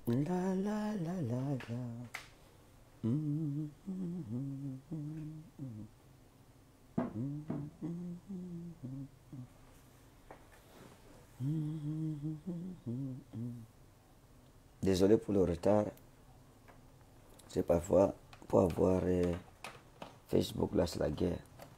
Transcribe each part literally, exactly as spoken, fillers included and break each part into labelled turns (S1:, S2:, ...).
S1: La la la la la. Mm, mm, mm, mm. Désolé pour le retard. C'est parfois pour avoir euh, Facebook, là c'est la guerre.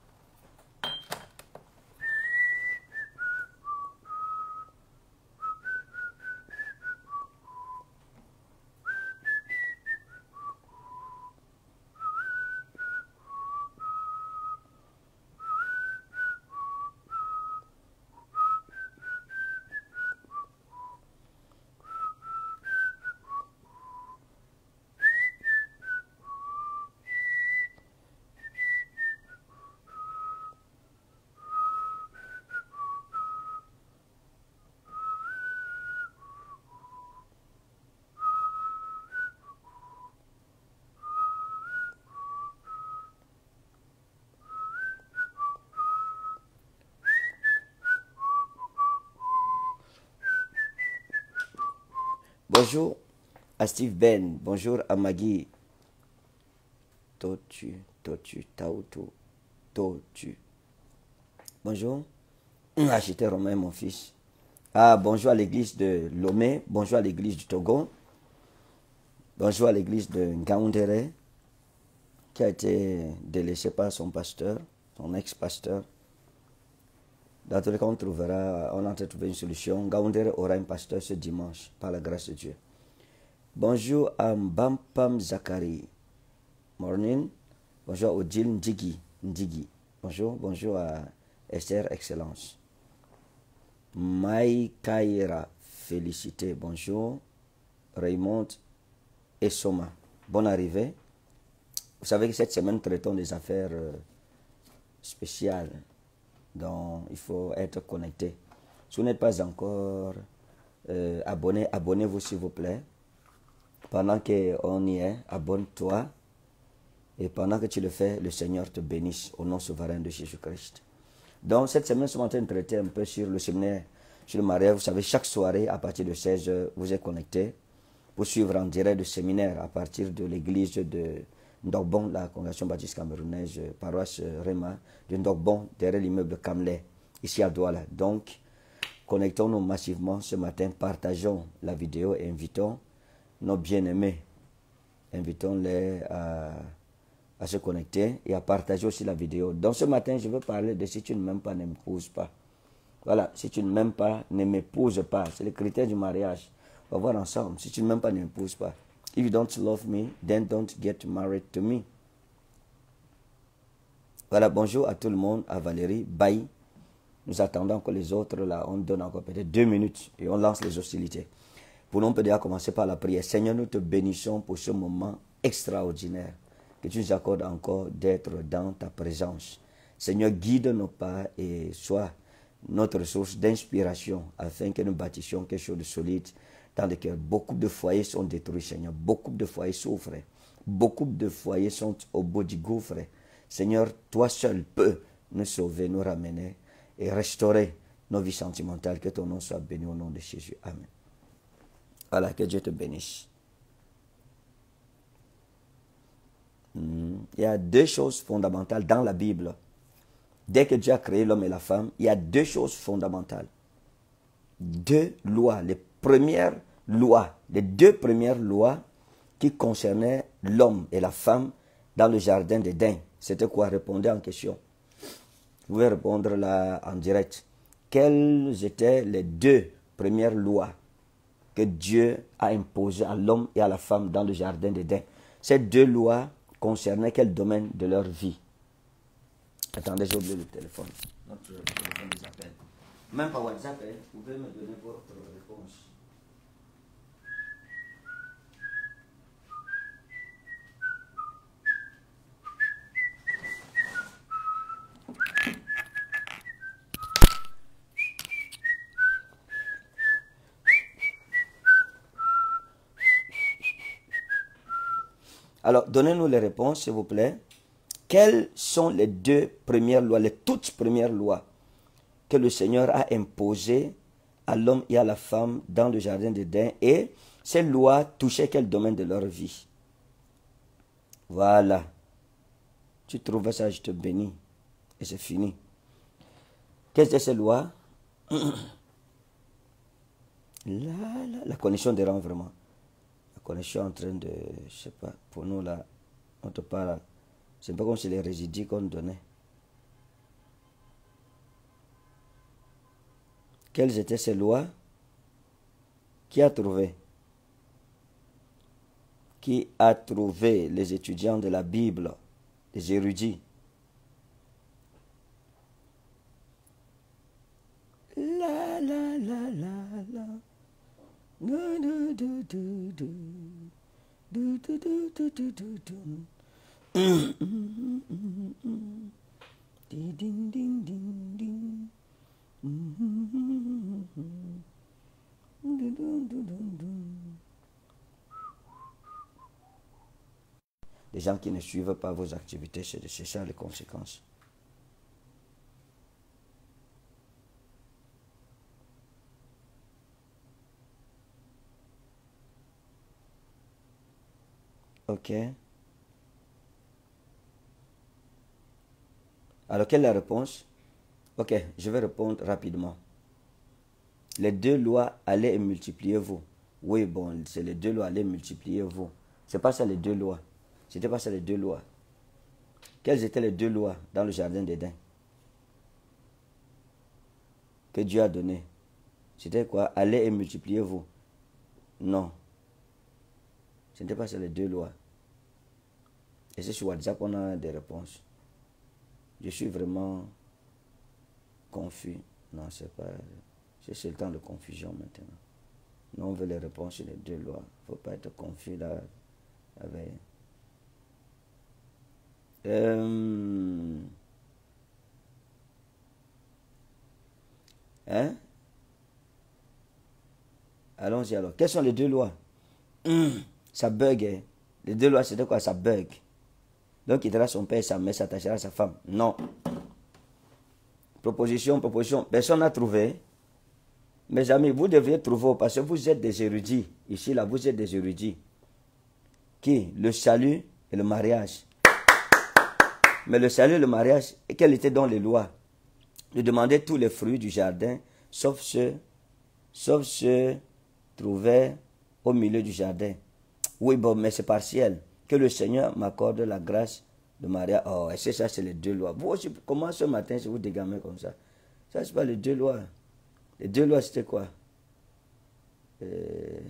S1: Bonjour à Steve Ben, bonjour à Maggie. Totu, Totu, Tautu, Totu. Bonjour. Acheter Romain, mon fils. Ah, bonjour à l'église de Lomé, bonjour à l'église du Togo, bonjour à l'église de Ngaoundéré, qui a été délaissé par son pasteur, son ex-pasteur. Dans tous les cas, on trouvera, on a trouvé une solution. Ngaoundéré aura un pasteur ce dimanche, par la grâce de Dieu. Bonjour à Mbampam Zakari. Morning. Bonjour à Odile Ndigi. Ndigi. Bonjour. Bonjour à Esther Excellence. Maïkaïra. Félicité. Bonjour. Raymond Essoma. Bonne arrivée. Vous savez que cette semaine, traitons des affaires euh, spéciales. Donc, il faut être connecté. Si vous n'êtes pas encore euh, abonné, abonnez-vous s'il vous plaît. Pendant qu'on y est, abonne-toi. Et pendant que tu le fais, le Seigneur te bénisse au nom souverain de Jésus-Christ. Donc, cette semaine, nous sommes en train de traiter un peu sur le séminaire, sur le mariage. Vous savez, chaque soirée, à partir de seize heures, vous êtes connectés pour suivre en direct le séminaire à partir de l'église de Ndogbon, la congrégation baptiste camerounaise, paroisse Réma, de Ndogbon, derrière l'immeuble Kamlé, ici à Douala. Donc, connectons-nous massivement ce matin, partageons la vidéo et invitons nos bien-aimés. Invitons-les à, à se connecter et à partager aussi la vidéo. Donc ce matin, je veux parler de si tu ne m'aimes pas, ne m'épouse pas. Voilà, si tu ne m'aimes pas, ne m'épouse pas. C'est le critère du mariage. On va voir ensemble. Si tu ne m'aimes pas, ne m'épouse pas. If you don't love me, then don't get married to me. Voilà, bonjour à tout le monde, à Valérie, Baï. Nous attendons que les autres, là, on donne encore peut-être deux minutes et on lance les hostilités. Pour nous, on peut déjà commencer par la prière. Seigneur, nous te bénissons pour ce moment extraordinaire que tu nous accordes encore d'être dans ta présence. Seigneur, guide nos pas et sois notre source d'inspiration afin que nous bâtissions quelque chose de solide dans lequel beaucoup de foyers sont détruits, Seigneur. Beaucoup de foyers souffrent. Beaucoup de foyers sont au bout du gouffre. Seigneur, toi seul peux nous sauver, nous ramener et restaurer nos vies sentimentales. Que ton nom soit béni au nom de Jésus. Amen. Voilà, que Dieu te bénisse. Hmm. Il y a deux choses fondamentales dans la Bible. Dès que Dieu a créé l'homme et la femme, il y a deux choses fondamentales. Deux lois. Les premières lois, les deux premières lois qui concernaient l'homme et la femme dans le jardin d'Éden. C'était quoi? Répondez en question. Vous pouvez répondre là en direct. Quelles étaient les deux premières lois que Dieu a imposées à l'homme et à la femme dans le jardin d'Éden? Ces deux lois concernaient quel domaine de leur vie? Attendez, j'ai oublié le téléphone. Notre téléphone des appels. Même par WhatsApp, hein, vous pouvez me donner votre réponse. Alors, donnez-nous les réponses, s'il vous plaît. Quelles sont les deux premières lois, les toutes premières lois que le Seigneur a imposées à l'homme et à la femme dans le jardin d'Éden? Et ces lois touchaient quel domaine de leur vie? Voilà. Tu trouves ça, je te bénis. Et c'est fini. Quelles étaient ces lois? la, la, la connexion des rangs, vraiment. La connexion en train de, je sais pas, pour nous là, on te parle, c'est pas comme si les résidus qu'on donnait. Quelles étaient ces lois? Qui a trouvé? Qui a trouvé les étudiants de la Bible, les érudits? La la la la la. Du, du, du, du, du. Du, du, du, du, du, du, du. Mm, mm, mm, mm, mm. Di, din, din, din, din. Mm, mm, mm, mm. Du, du, du, du, du. Les gens qui ne suivent pas vos activités, c'est ça les conséquences. Ok. Alors, quelle est la réponse? Ok, je vais répondre rapidement. Les deux lois, allez et multipliez-vous. Oui, bon, c'est les deux lois, allez multipliez-vous. C'est pas ça les deux lois. C'était pas ça les deux lois. Quelles étaient les deux lois dans le jardin d'Éden que Dieu a donné? C'était quoi? Allez et multipliez-vous. Non. Ce n'était pas ça les deux lois. Et c'est sur WhatsApp qu'on a des réponses. Je suis vraiment confus. Non, c'est pas... C'est le temps de confusion maintenant. Nous, on veut les réponses sur les deux lois. Il ne faut pas être confus là. Avec... Euh... Hein? Allons-y alors. Quelles sont les deux lois? Hum, ça bug. Hein? Les deux lois, c'était quoi? Ça bug. Donc, il quittera son père et sa mère, s'attachera à sa femme. Non. Proposition, proposition. Personne n'a trouvé. Mes amis, vous devriez trouver, parce que vous êtes des érudits. Ici, là, vous êtes des érudits. Qui? Le salut et le mariage. Mais le salut et le mariage, quelles étaient donc les lois? De demander tous les fruits du jardin, sauf ceux, sauf ceux trouvés au milieu du jardin. Oui, bon, mais c'est partiel. Que le Seigneur m'accorde la grâce de mariage. Oh, et c'est ça, c'est les deux lois. Vous aussi, comment ce matin, si vous dégamez comme ça? Ça, c'est pas les deux lois. Les deux lois, c'était quoi? euh...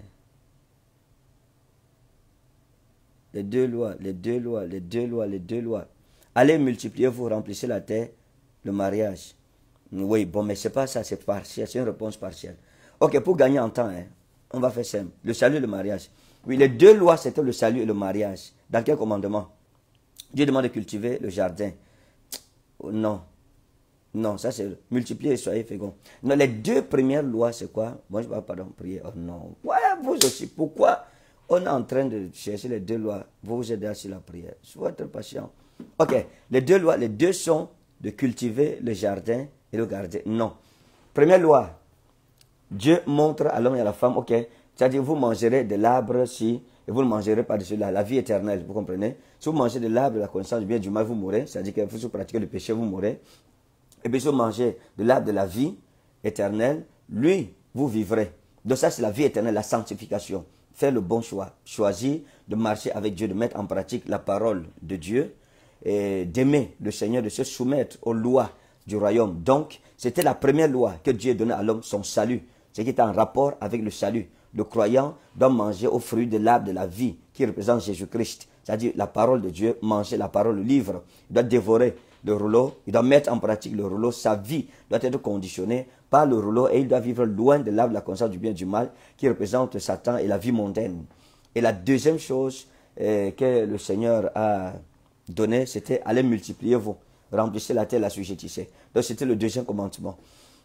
S1: Les deux lois, les deux lois, les deux lois, les deux lois. Allez multiplier, vous remplissez la terre, le mariage. Oui, bon, mais c'est pas ça, c'est partiel, c'est une réponse partielle. Ok, pour gagner en temps, hein, on va faire simple. Le salut et le mariage. Oui, les deux lois, c'était le salut et le mariage. Dans quel commandement? Dieu demande de cultiver le jardin. Non. Non, ça c'est multiplier et soyez féconds. Non, les deux premières lois, c'est quoi? Moi, je ne vais pas pardon prier. Oh non. Ouais, vous aussi. Pourquoi on est en train de chercher les deux lois? Vous vous aidez sur la prière. Il faut être patient. Ok, les deux lois, les deux sont de cultiver le jardin et le garder. Non. Première loi, Dieu montre à l'homme et à la femme, ok, c'est-à-dire vous mangerez de l'arbre si, et vous ne mangerez pas de cela, la vie éternelle, vous comprenez? Si vous mangez de l'arbre de la connaissance du bien et du mal, vous mourrez, c'est-à-dire que si vous pratiquez le péché, vous mourrez. Et puis si vous mangez de l'arbre de la vie éternelle, lui, vous vivrez. Donc ça, c'est la vie éternelle, la sanctification. Faire le bon choix, choisir de marcher avec Dieu, de mettre en pratique la parole de Dieu, d'aimer le Seigneur, de se soumettre aux lois du royaume. Donc, c'était la première loi que Dieu donnait à l'homme, son salut. Ce qui est en rapport avec le salut. Le croyant doit manger au fruit de l'arbre de la vie qui représente Jésus-Christ. C'est-à-dire la parole de Dieu, manger la parole, le livre. Il doit dévorer le rouleau, il doit mettre en pratique le rouleau. Sa vie doit être conditionnée par le rouleau et il doit vivre loin de l'arbre de la connaissance du bien et du mal qui représente Satan et la vie mondaine. Et la deuxième chose euh, que le Seigneur a donnée, c'était aller multiplier vous, remplissez la terre, la sujettissez. Donc c'était le deuxième commandement.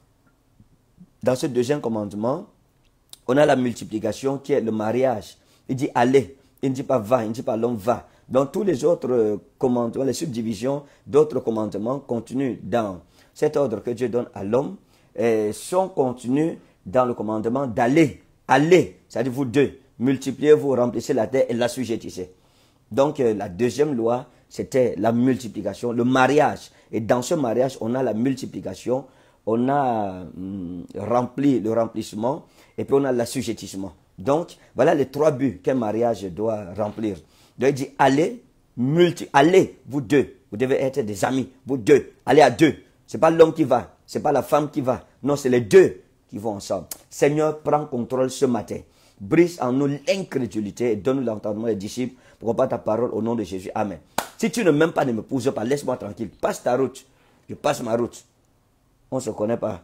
S1: Dans ce deuxième commandement, on a la multiplication qui est le mariage. Il dit allez, il ne dit pas va, il ne dit pas l'homme va. Donc tous les autres commandements, les subdivisions d'autres commandements continuent dans cet ordre que Dieu donne à l'homme, sont contenus dans le commandement d'aller, aller, c'est-à-dire vous deux, multipliez-vous, remplissez la terre et l'assujettissez. Donc euh, la deuxième loi, c'était la multiplication, le mariage. Et dans ce mariage, on a la multiplication, on a hum, rempli le remplissement et puis on a l'assujettissement. Donc, voilà les trois buts qu'un mariage doit remplir. Donc, il dit, allez, multi, allez, vous deux. Vous devez être des amis, vous deux. Allez à deux. Ce n'est pas l'homme qui va, ce n'est pas la femme qui va. Non, c'est les deux qui vont ensemble. Seigneur, prends contrôle ce matin. Brise en nous l'incrédulité et donne-nous l'entendement des disciples pour comprendre ta parole au nom de Jésus. Amen. Si tu ne m'aimes pas, ne me pousse pas. Laisse-moi tranquille. Passe ta route. Je passe ma route. On ne se connaît pas.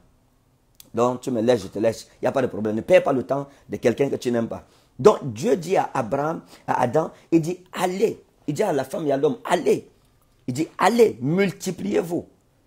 S1: Donc, tu me laisses, je te laisse. Il n'y a pas de problème. Ne perds pas le temps de quelqu'un que tu n'aimes pas. Donc, Dieu dit à Abraham, à Adam, il dit, allez. Il dit à la femme et à l'homme, allez. Il dit, allez, multipliez-vous.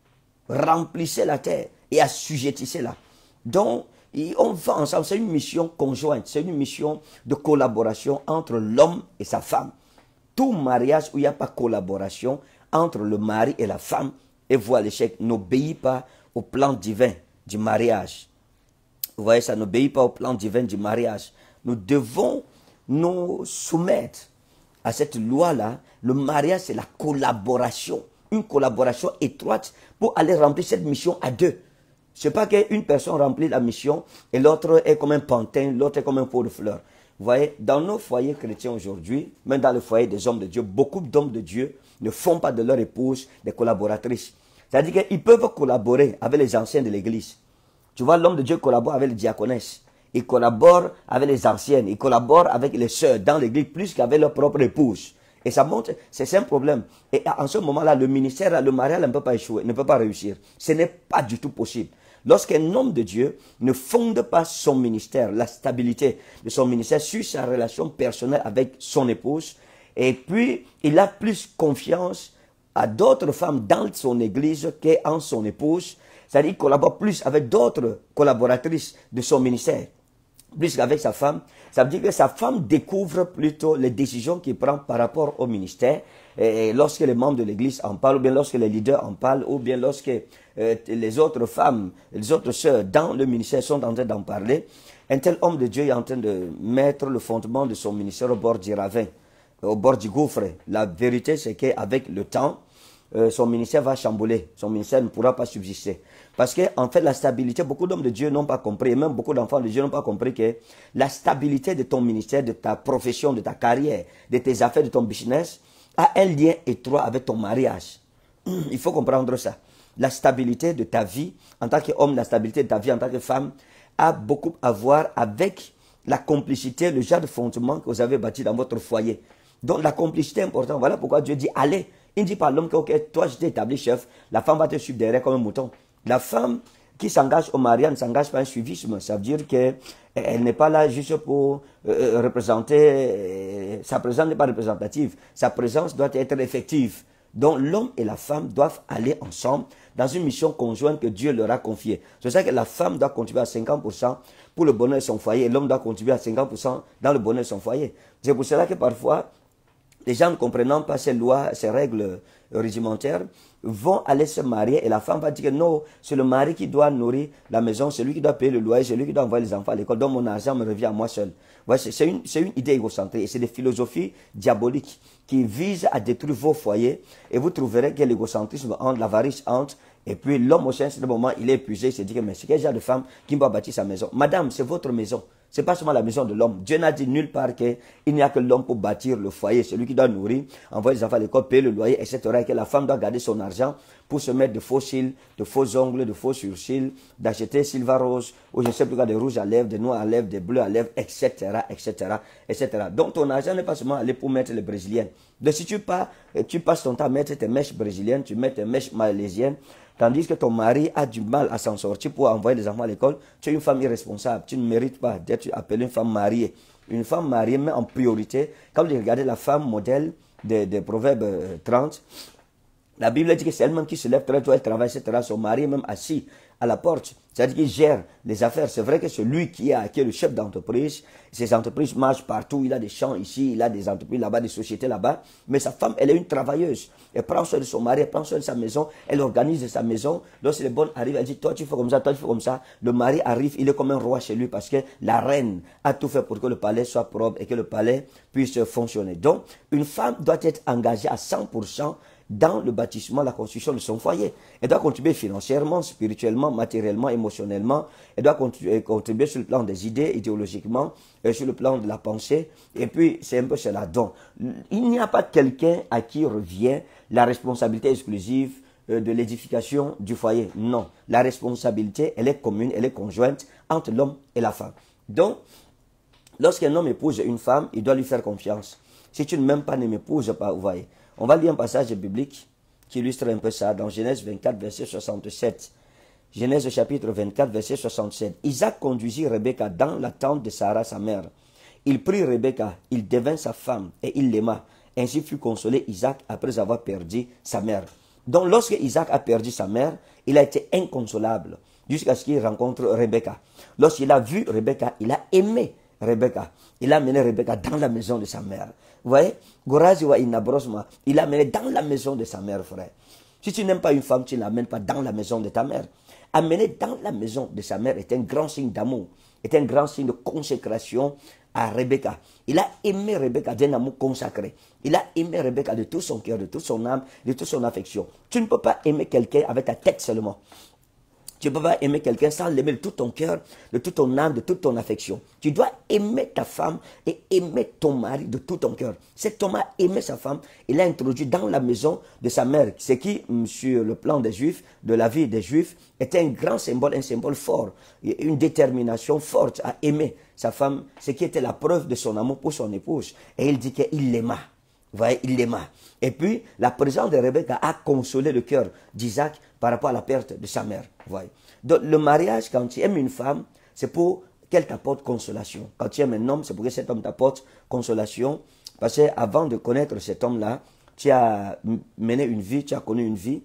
S1: Remplissez la terre et assujettissez-la. Donc, on va ensemble. C'est une mission conjointe. C'est une mission de collaboration entre l'homme et sa femme. Tout mariage où il n'y a pas de collaboration entre le mari et la femme et voit l'échec, n'obéit pas au plan divin du mariage. Vous voyez, ça n'obéit pas au plan divin du mariage. Nous devons nous soumettre à cette loi-là. Le mariage, c'est la collaboration. Une collaboration étroite pour aller remplir cette mission à deux. Ce n'est pas qu'une personne remplit la mission et l'autre est comme un pantin, l'autre est comme un pot de fleurs. Vous voyez, dans nos foyers chrétiens aujourd'hui, même dans le foyer des hommes de Dieu, beaucoup d'hommes de Dieu ne font pas de leur épouse des collaboratrices. C'est-à-dire qu'ils peuvent collaborer avec les anciens de l'église. Tu vois, l'homme de Dieu collabore avec les diaconesses. Il collabore avec les anciennes. Il collabore avec les sœurs dans l'église plus qu'avec leur propre épouse. Et ça montre, c'est un problème. Et en ce moment-là, le ministère, le mariage ne peut pas échouer, ne peut pas réussir. Ce n'est pas du tout possible. Lorsqu'un homme de Dieu ne fonde pas son ministère, la stabilité de son ministère sur sa relation personnelle avec son épouse, et puis il a plus confiance à d'autres femmes dans son église qu'en son épouse, c'est-à-dire qu'il collabore plus avec d'autres collaboratrices de son ministère, plus qu'avec sa femme. Ça veut dire que sa femme découvre plutôt les décisions qu'il prend par rapport au ministère. Et lorsque les membres de l'église en parlent, ou bien lorsque les leaders en parlent, ou bien lorsque euh, les autres femmes, les autres sœurs dans le ministère sont en train d'en parler, un tel homme de Dieu est en train de mettre le fondement de son ministère au bord du ravin, au bord du gouffre. La vérité, c'est qu'avec le temps, euh, son ministère va chambouler. Son ministère ne pourra pas subsister. Parce que, en fait, la stabilité, beaucoup d'hommes de Dieu n'ont pas compris, et même beaucoup d'enfants de Dieu n'ont pas compris que la stabilité de ton ministère, de ta profession, de ta carrière, de tes affaires, de ton business, a un lien étroit avec ton mariage. Il faut comprendre ça. La stabilité de ta vie, en tant qu'homme, la stabilité de ta vie en tant que femme, a beaucoup à voir avec la complicité, le genre de fondement que vous avez bâti dans votre foyer. Donc, la complicité est importante. Voilà pourquoi Dieu dit, allez. Il ne dit pas à l'homme que, ok, toi, je t'ai établi chef, la femme va te suivre derrière comme un mouton. La femme qui s'engage au mariage ne s'engage pas à un suivisme. Ça veut dire qu'elle n'est pas là juste pour euh, représenter, euh, sa présence n'est pas représentative. Sa présence doit être effective. Donc l'homme et la femme doivent aller ensemble dans une mission conjointe que Dieu leur a confiée. C'est ça que la femme doit contribuer à cinquante pour cent pour le bonheur de son foyer et l'homme doit contribuer à cinquante pour cent dans le bonheur de son foyer. C'est pour cela que parfois, les gens ne comprenant pas ces lois, ces règles réglementaires, vont aller se marier et la femme va dire que non, c'est le mari qui doit nourrir la maison, c'est lui qui doit payer le loyer, c'est lui qui doit envoyer les enfants à l'école, donc mon argent me revient à moi seul. Ouais, c'est une, une idée égocentrique et c'est des philosophies diaboliques qui visent à détruire vos foyers et vous trouverez que l'égocentrisme entre, l'avarice entre, et puis l'homme au certain moment, il est épuisé, il se dit que mais c'est quel genre de femme qui va bâtir sa maison. Madame, c'est votre maison. Ce n'est pas seulement la maison de l'homme. Dieu n'a dit nulle part qu'il n'y a que l'homme pour bâtir le foyer. C'est lui qui doit nourrir, envoyer les enfants à l'école, payer le loyer, et cetera. Et que la femme doit garder son argent pour se mettre de faux cils, de faux ongles, de faux sourcils, d'acheter Silva Rose, ou je ne sais plus quoi, des rouges à lèvres, des noirs à lèvres, des bleus à lèvres, et cetera, et cetera, et cetera. Donc ton argent n'est pas seulement aller pour mettre les brésiliennes. Donc si tu, pas, tu passes ton temps à mettre tes mèches brésiliennes, tu mets tes mèches malaisiennes, tandis que ton mari a du mal à s'en sortir pour envoyer les enfants à l'école, tu es une femme irresponsable. Tu ne mérites pas d'être appelée une femme mariée. Une femme mariée met en priorité, quand vous regardez la femme modèle des de Proverbes trente, la Bible dit que c'est elle-même qui se lève très tôt, elle travaille, et cetera. Son mari est même assis à la porte. C'est-à-dire qu'il gère les affaires. C'est vrai que c'est lui qui, a, qui est le chef d'entreprise. Ses entreprises marchent partout. Il a des champs ici, il a des entreprises là-bas, des sociétés là-bas. Mais sa femme, elle est une travailleuse. Elle prend soin de son mari, elle prend soin de sa maison, elle organise sa maison. Lorsque les bonnes arrivent, elle dit, toi tu fais comme ça, toi tu fais comme ça. Le mari arrive, il est comme un roi chez lui parce que la reine a tout fait pour que le palais soit propre et que le palais puisse fonctionner. Donc, une femme doit être engagée à cent pour cent dans le bâtissement, la construction de son foyer. Elle doit contribuer financièrement, spirituellement, matériellement, émotionnellement. Elle doit contribuer sur le plan des idées, idéologiquement, et sur le plan de la pensée. Et puis, c'est un peu cela. Donc, il n'y a pas quelqu'un à qui revient la responsabilité exclusive de l'édification du foyer. Non. La responsabilité, elle est commune, elle est conjointe entre l'homme et la femme. Donc, lorsqu'un homme épouse une femme, il doit lui faire confiance. Si tu ne m'aimes pas, ne m'épouse pas, vous voyez. On va lire un passage biblique qui illustre un peu ça dans Genèse vingt-quatre, verset soixante-sept. Genèse chapitre vingt-quatre, verset soixante-sept. Isaac conduisit Rebecca dans la tente de Sarah, sa mère. Il prit Rebecca, il devint sa femme et il l'aima. Ainsi fut consolé Isaac après avoir perdu sa mère. Donc lorsque Isaac a perdu sa mère, il a été inconsolable jusqu'à ce qu'il rencontre Rebecca. Lorsqu'il a vu Rebecca, il a aimé Rebecca. Il a amené Rebecca dans la maison de sa mère. Vous voyez, il l'a amené dans la maison de sa mère, frère. Si tu n'aimes pas une femme, tu ne l'amènes pas dans la maison de ta mère. Amener dans la maison de sa mère est un grand signe d'amour, est un grand signe de consécration à Rebecca. Il a aimé Rebecca d'un amour consacré. Il a aimé Rebecca de tout son cœur, de toute son âme, de toute son affection. Tu ne peux pas aimer quelqu'un avec ta tête seulement. Tu ne peux pas aimer quelqu'un sans l'aimer de tout ton cœur, de toute ton âme, de toute ton affection. Tu dois aimer ta femme et aimer ton mari de tout ton cœur. Cet homme a aimé sa femme, il l'a introduit dans la maison de sa mère. Ce qui, sur le plan des Juifs, de la vie des Juifs, est un grand symbole, un symbole fort, une détermination forte à aimer sa femme, ce qui était la preuve de son amour pour son épouse. Et il dit qu'il l'aima. Vous voyez, il l'aima. Et puis, la présence de Rebecca a consolé le cœur d'Isaac par rapport à la perte de sa mère. Vous voyez. Donc, le mariage, quand tu aimes une femme, c'est pour qu'elle t'apporte consolation. Quand tu aimes un homme, c'est pour que cet homme t'apporte consolation. Parce qu'avant de connaître cet homme-là, tu as mené une vie, tu as connu une vie.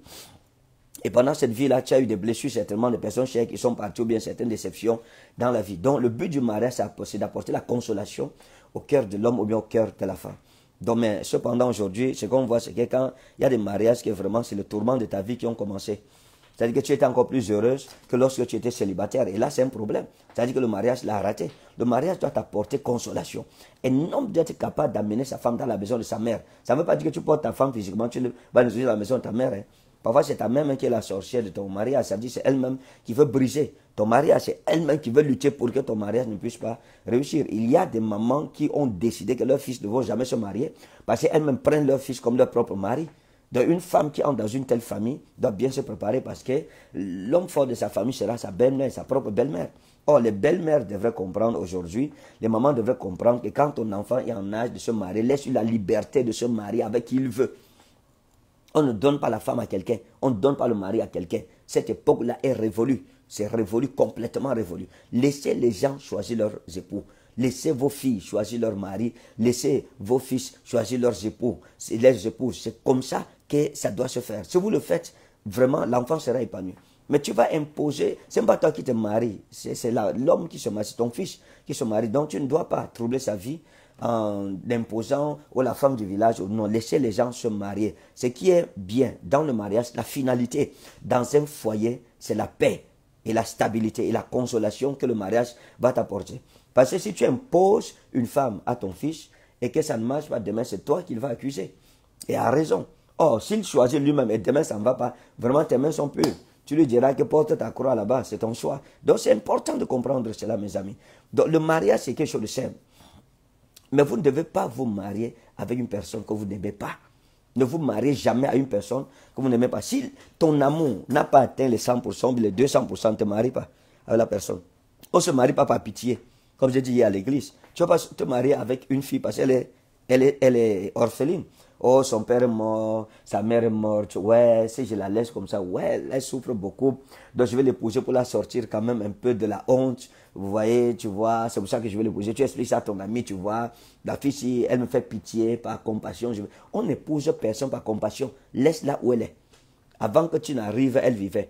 S1: Et pendant cette vie-là, tu as eu des blessures, certainement, des personnes chères qui sont parties ou bien certaines déceptions dans la vie. Donc, le but du mariage, c'est d'apporter la consolation au cœur de l'homme ou bien au cœur de la femme. Donc, mais cependant, aujourd'hui, ce qu'on voit, c'est que quand il y a des mariages qui vraiment, c'est le tourment de ta vie qui ont commencé. C'est-à-dire que tu étais encore plus heureuse que lorsque tu étais célibataire. Et là, c'est un problème. C'est-à-dire que le mariage l'a raté. Le mariage doit t'apporter consolation. Un homme doit être capable d'amener sa femme dans la maison de sa mère. Ça ne veut pas dire que tu portes ta femme physiquement, tu vas dans la maison de ta mère. Hein. Parfois, c'est ta mère qui est la sorcière de ton mariage. Ça veut dire que c'est elle-même qui veut briser ton mariage. C'est elle-même qui veut lutter pour que ton mariage ne puisse pas réussir. Il y a des mamans qui ont décidé que leurs fils ne vont jamais se marier parce qu'elles-mêmes prennent leur fils comme leur propre mari. Donc, une femme qui entre dans une telle famille doit bien se préparer parce que l'homme fort de sa famille sera sa belle-mère, sa propre belle-mère. Or, les belles-mères devraient comprendre aujourd'hui, les mamans devraient comprendre que quand ton enfant est en âge de se marier, laisse-lui la liberté de se marier avec qui il veut. On ne donne pas la femme à quelqu'un, on ne donne pas le mari à quelqu'un. Cette époque-là est révolue, c'est révolu, complètement révolu. Laissez les gens choisir leurs époux. Laissez vos filles choisir leur mari. Laissez vos fils choisir leurs époux, leurs épouses. C'est comme ça que ça doit se faire. Si vous le faites, vraiment, l'enfant sera épanoui. Mais tu vas imposer, ce n'est pas toi qui te maries, c'est l'homme qui se marie, c'est ton fils qui se marie. Donc tu ne dois pas troubler sa vie en imposant ou la femme du village. Non, laissez les gens se marier. Ce qui est bien dans le mariage, la finalité dans un foyer, c'est la paix et la stabilité et la consolation que le mariage va t'apporter. Parce que si tu imposes une femme à ton fils et que ça ne marche pas, demain c'est toi qu'il va accuser. Et à raison. Or, s'il choisit lui-même et demain ça ne va pas, vraiment tes mains sont pures. Tu lui diras que porte ta croix là-bas, c'est ton choix. Donc c'est important de comprendre cela, mes amis. Donc le mariage, c'est quelque chose de simple. Mais vous ne devez pas vous marier avec une personne que vous n'aimez pas. Ne vous mariez jamais à une personne que vous n'aimez pas. Si ton amour n'a pas atteint les cent pour cent, les deux cents pour cent, ne te marie pas avec la personne. On ne se marie pas par pitié. Comme j'ai dit hier à l'église, tu ne vas pas te marier avec une fille parce qu'elle est, elle est, elle est orpheline. Oh, son père est mort, sa mère est morte. Ouais, si je la laisse comme ça, ouais, elle souffre beaucoup. Donc je vais l'épouser pour la sortir quand même un peu de la honte. Vous voyez, tu vois, c'est pour ça que je vais l'épouser. Tu expliques ça à ton ami, tu vois. La fille, si elle me fait pitié, par compassion. Je... On n'épouse personne par compassion. Laisse-la où elle est. Avant que tu n'arrives, elle vivait.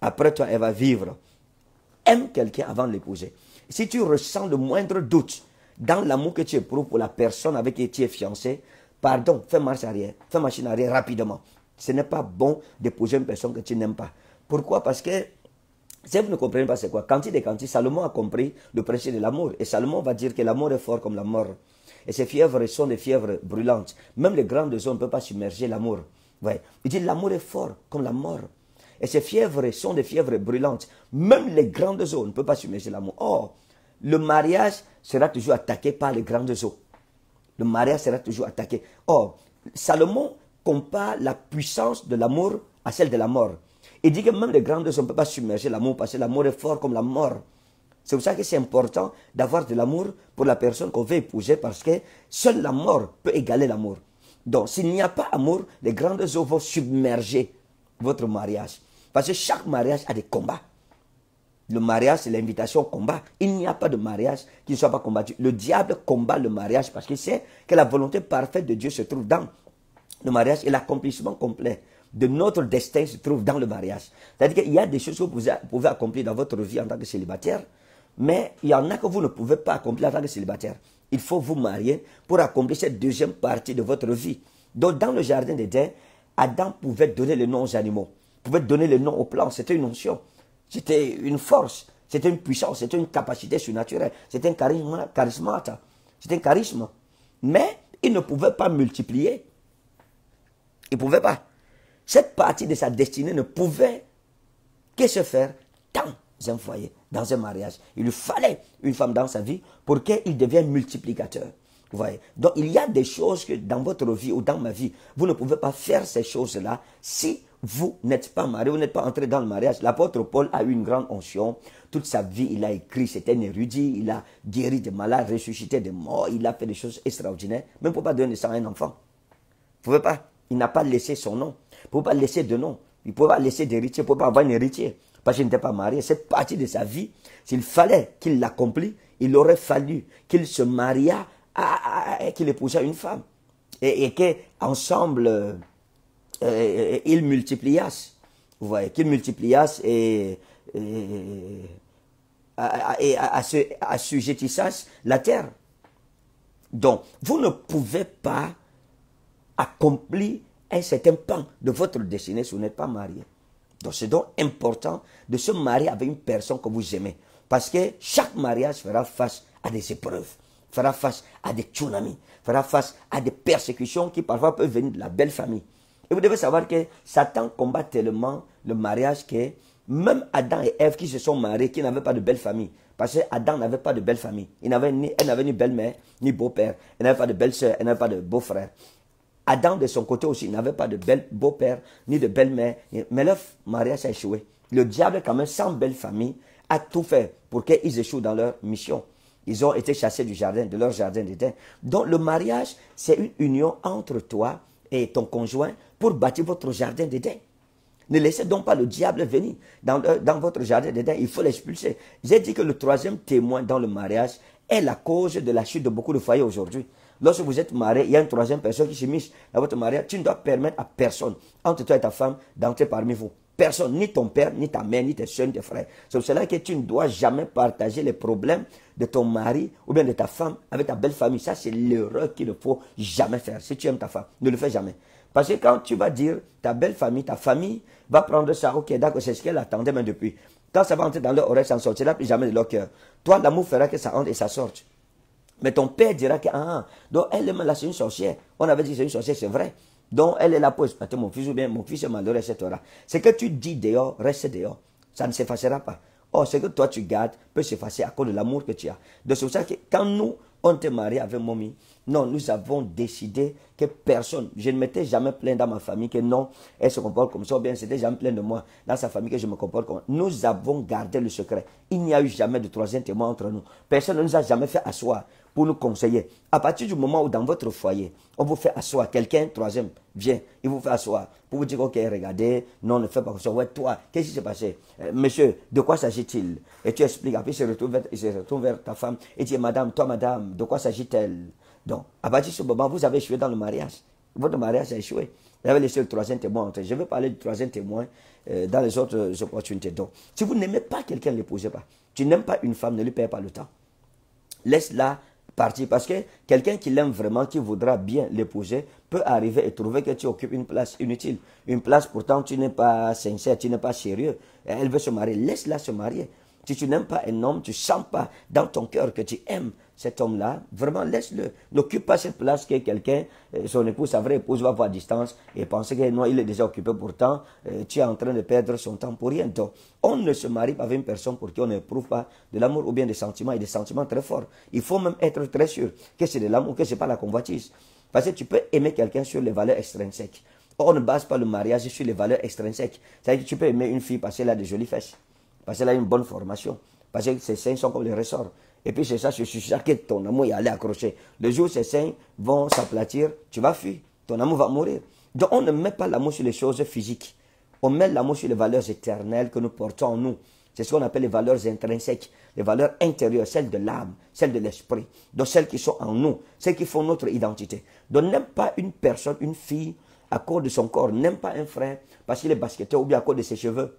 S1: après toi, elle va vivre. Aime quelqu'un avant de l'épouser. Si tu ressens le moindre doute dans l'amour que tu éprouves pour la personne avec qui tu es fiancé, pardon, fais marche arrière, fais machine arrière rapidement. Ce n'est pas bon d'épouser une personne que tu n'aimes pas. Pourquoi? Parce que, si vous ne comprenez pas c'est quoi, quand il est quand il, Salomon a compris le principe de l'amour. Et Salomon va dire que l'amour est fort comme la mort. Et ces fièvres sont des fièvres brûlantes. Même les grandes eaux ne peuvent pas submerger l'amour. Ouais. Il dit l'amour est fort comme la mort. Et ces fièvres sont des fièvres brûlantes. Même les grandes eaux ne peuvent pas submerger l'amour. Or, le mariage sera toujours attaqué par les grandes eaux. Le mariage sera toujours attaqué. Or, Salomon compare la puissance de l'amour à celle de la mort. Il dit que même les grandes eaux ne peuvent pas submerger l'amour parce que l'amour est fort comme la mort. C'est pour ça que c'est important d'avoir de l'amour pour la personne qu'on veut épouser parce que seule la mort peut égaler l'amour. Donc, s'il n'y a pas amour, les grandes eaux vont submerger votre mariage. Parce que chaque mariage a des combats. Le mariage, c'est l'invitation au combat. Il n'y a pas de mariage qui ne soit pas combattu. Le diable combat le mariage parce qu'il sait que la volonté parfaite de Dieu se trouve dans le mariage et l'accomplissement complet de notre destin se trouve dans le mariage. C'est-à-dire qu'il y a des choses que vous pouvez accomplir dans votre vie en tant que célibataire, mais il y en a que vous ne pouvez pas accomplir en tant que célibataire. Il faut vous marier pour accomplir cette deuxième partie de votre vie. Donc, dans le jardin d'Éden, Adam pouvait donner le nom aux animaux, pouvait donner le nom aux plantes. C'était une onction, c'était une force, c'était une puissance, c'était une capacité surnaturelle, c'était un charisme, charismata, c'était un charisme. Mais il ne pouvait pas multiplier. Il ne pouvait pas. Cette partie de sa destinée ne pouvait que se faire dans un foyer, dans un mariage. Il lui fallait une femme dans sa vie pour qu'il devienne multiplicateur. Vous voyez? Donc il y a des choses que dans votre vie ou dans ma vie, vous ne pouvez pas faire ces choses-là si vous n'êtes pas marié, vous n'êtes pas entré dans le mariage. L'apôtre Paul a eu une grande onction. Toute sa vie, il a écrit, c'était un érudit, il a guéri des malades, ressuscité des morts, il a fait des choses extraordinaires. Mais il ne peut pas donner naissance à un enfant. Vous ne pouvez pas. Il n'a pas laissé son nom. Il ne peut pas laisser de nom. Il ne peut pas laisser d'héritier. Il ne peut pas avoir un héritier. Parce qu'il n'était pas marié. Cette partie de sa vie, s'il fallait qu'il l'accomplisse, il aurait fallu qu'il se mariât, qu'il épousât une femme. Et, et qu'ensemble, euh, euh, ils multipliassent. Vous voyez, qu'ils multipliassent et, et, et assujettissassent la terre. Donc, vous ne pouvez pas accomplir un certain pan de votre destinée si vous n'êtes pas marié. Donc c'est donc important de se marier avec une personne que vous aimez. Parce que chaque mariage fera face à des épreuves, fera face à des tsunamis, fera face à des persécutions qui parfois peuvent venir de la belle famille. Et vous devez savoir que Satan combat tellement le mariage que même Adam et Ève qui se sont mariés, qui n'avaient pas de belle famille. Parce que Adam n'avait pas de belle famille. Il n'avait ni, elle n'avait ni belle-mère, ni beau-père. Elle n'avait pas de belle-sœur, elle n'avait pas de beau-frère. Adam, de son côté aussi, n'avait pas de bel beau-père, ni de belle-mère. Mais leur mariage a échoué. Le diable, quand même, sans belle famille, a tout fait pour qu'ils échouent dans leur mission. Ils ont été chassés du jardin, de leur jardin d'Éden. Donc, le mariage, c'est une union entre toi et ton conjoint pour bâtir votre jardin d'Éden. Ne laissez donc pas le diable venir dans, dans votre jardin d'Éden. Il faut l'expulser. J'ai dit que le troisième témoin dans le mariage est la cause de la chute de beaucoup de foyers aujourd'hui. Lorsque vous êtes marié, il y a une troisième personne qui se mise dans votre mariage. Tu ne dois permettre à personne, entre toi et ta femme, d'entrer parmi vous. Personne, ni ton père, ni ta mère, ni tes soeurs, ni tes frères. C'est pour cela que tu ne dois jamais partager les problèmes de ton mari ou bien de ta femme avec ta belle famille. Ça, c'est l'erreur qu'il ne faut jamais faire. Si tu aimes ta femme, ne le fais jamais. Parce que quand tu vas dire ta belle famille, ta famille va prendre ça. Ok, d'accord, c'est ce qu'elle attendait même depuis. Quand ça va entrer dans leur oreille, ça ne sortira plus jamais de leur cœur. Toi, l'amour fera que ça entre et ça sorte. Mais ton père dira que, ah, donc elle est là, c'est une sorcière. On avait dit que c'est une sorcière, c'est vrai. Donc elle est là pour exploiter mon fils ou bien mon fils est malheureux, et cetera. Ce que tu dis dehors, reste dehors. Ça ne s'effacera pas. Or, ce que toi tu gardes peut s'effacer à cause de l'amour que tu as. Donc c'est pour ça que quand nous, on t'est marié avec Mommy, non, nous avons décidé que personne, je ne m'étais jamais plaint dans ma famille que non, elle se comporte comme ça, ou bien c'était jamais plein de moi dans sa famille que je me comporte comme ça. Nous avons gardé le secret. Il n'y a eu jamais de troisième témoin entre nous. Personne ne nous a jamais fait asseoir pour nous conseiller. À partir du moment où dans votre foyer, on vous fait asseoir, quelqu'un, troisième, vient, il vous fait asseoir, pour vous dire, ok, regardez, non, ne fais pas comme ça. Ouais, toi, qu'est-ce qui s'est passé? euh, Monsieur, de quoi s'agit-il? Et tu expliques, après il se retourne vers, il se retourne vers ta femme et dit, madame, toi, madame, de quoi s'agit-elle? Donc, à partir de ce moment, vous avez échoué dans le mariage. Votre mariage a échoué. J'avais laissé le troisième témoin entrer. Je vais parler du troisième témoin euh, dans les autres euh, opportunités. Donc, si vous n'aimez pas quelqu'un, ne l'épousez pas. Tu n'aimes pas une femme, ne lui perds pas le temps. Laisse-la partir. Parce que quelqu'un qui l'aime vraiment, qui voudra bien l'épouser, peut arriver et trouver que tu occupes une place inutile. Une place, pourtant, tu n'es pas sincère, tu n'es pas sérieux. Elle veut se marier. Laisse-la se marier. Si tu n'aimes pas un homme, tu ne sens pas dans ton cœur que tu aimes cet homme-là, vraiment laisse-le. N'occupe pas cette place que quelqu'un, son épouse, sa vraie épouse, va voir à distance et penser que non, il est déjà occupé. Pourtant, euh, tu es en train de perdre son temps pour rien. Donc, on ne se marie pas avec une personne pour qui on n'éprouve pas de l'amour ou bien des sentiments, et des sentiments très forts. Il faut même être très sûr que c'est de l'amour, que ce n'est pas la convoitise. Parce que tu peux aimer quelqu'un sur les valeurs extrinsèques. On ne base pas le mariage sur les valeurs extrinsèques. C'est-à-dire que tu peux aimer une fille parce qu'elle a des jolies fesses, parce qu'elle a une bonne formation, parce que ses seins sont comme les ressorts. Et puis c'est ça, je suis sûr que ton amour est allé accrocher. Le jour où ces seins vont s'aplatir, tu vas fuir. Ton amour va mourir. Donc on ne met pas l'amour sur les choses physiques. On met l'amour sur les valeurs éternelles que nous portons en nous. C'est ce qu'on appelle les valeurs intrinsèques, les valeurs intérieures, celles de l'âme, celles de l'esprit. Donc celles qui sont en nous, celles qui font notre identité. Donc n'aime pas une personne, une fille, à cause de son corps. N'aime pas un frère parce qu'il est basketteur ou bien à cause de ses cheveux.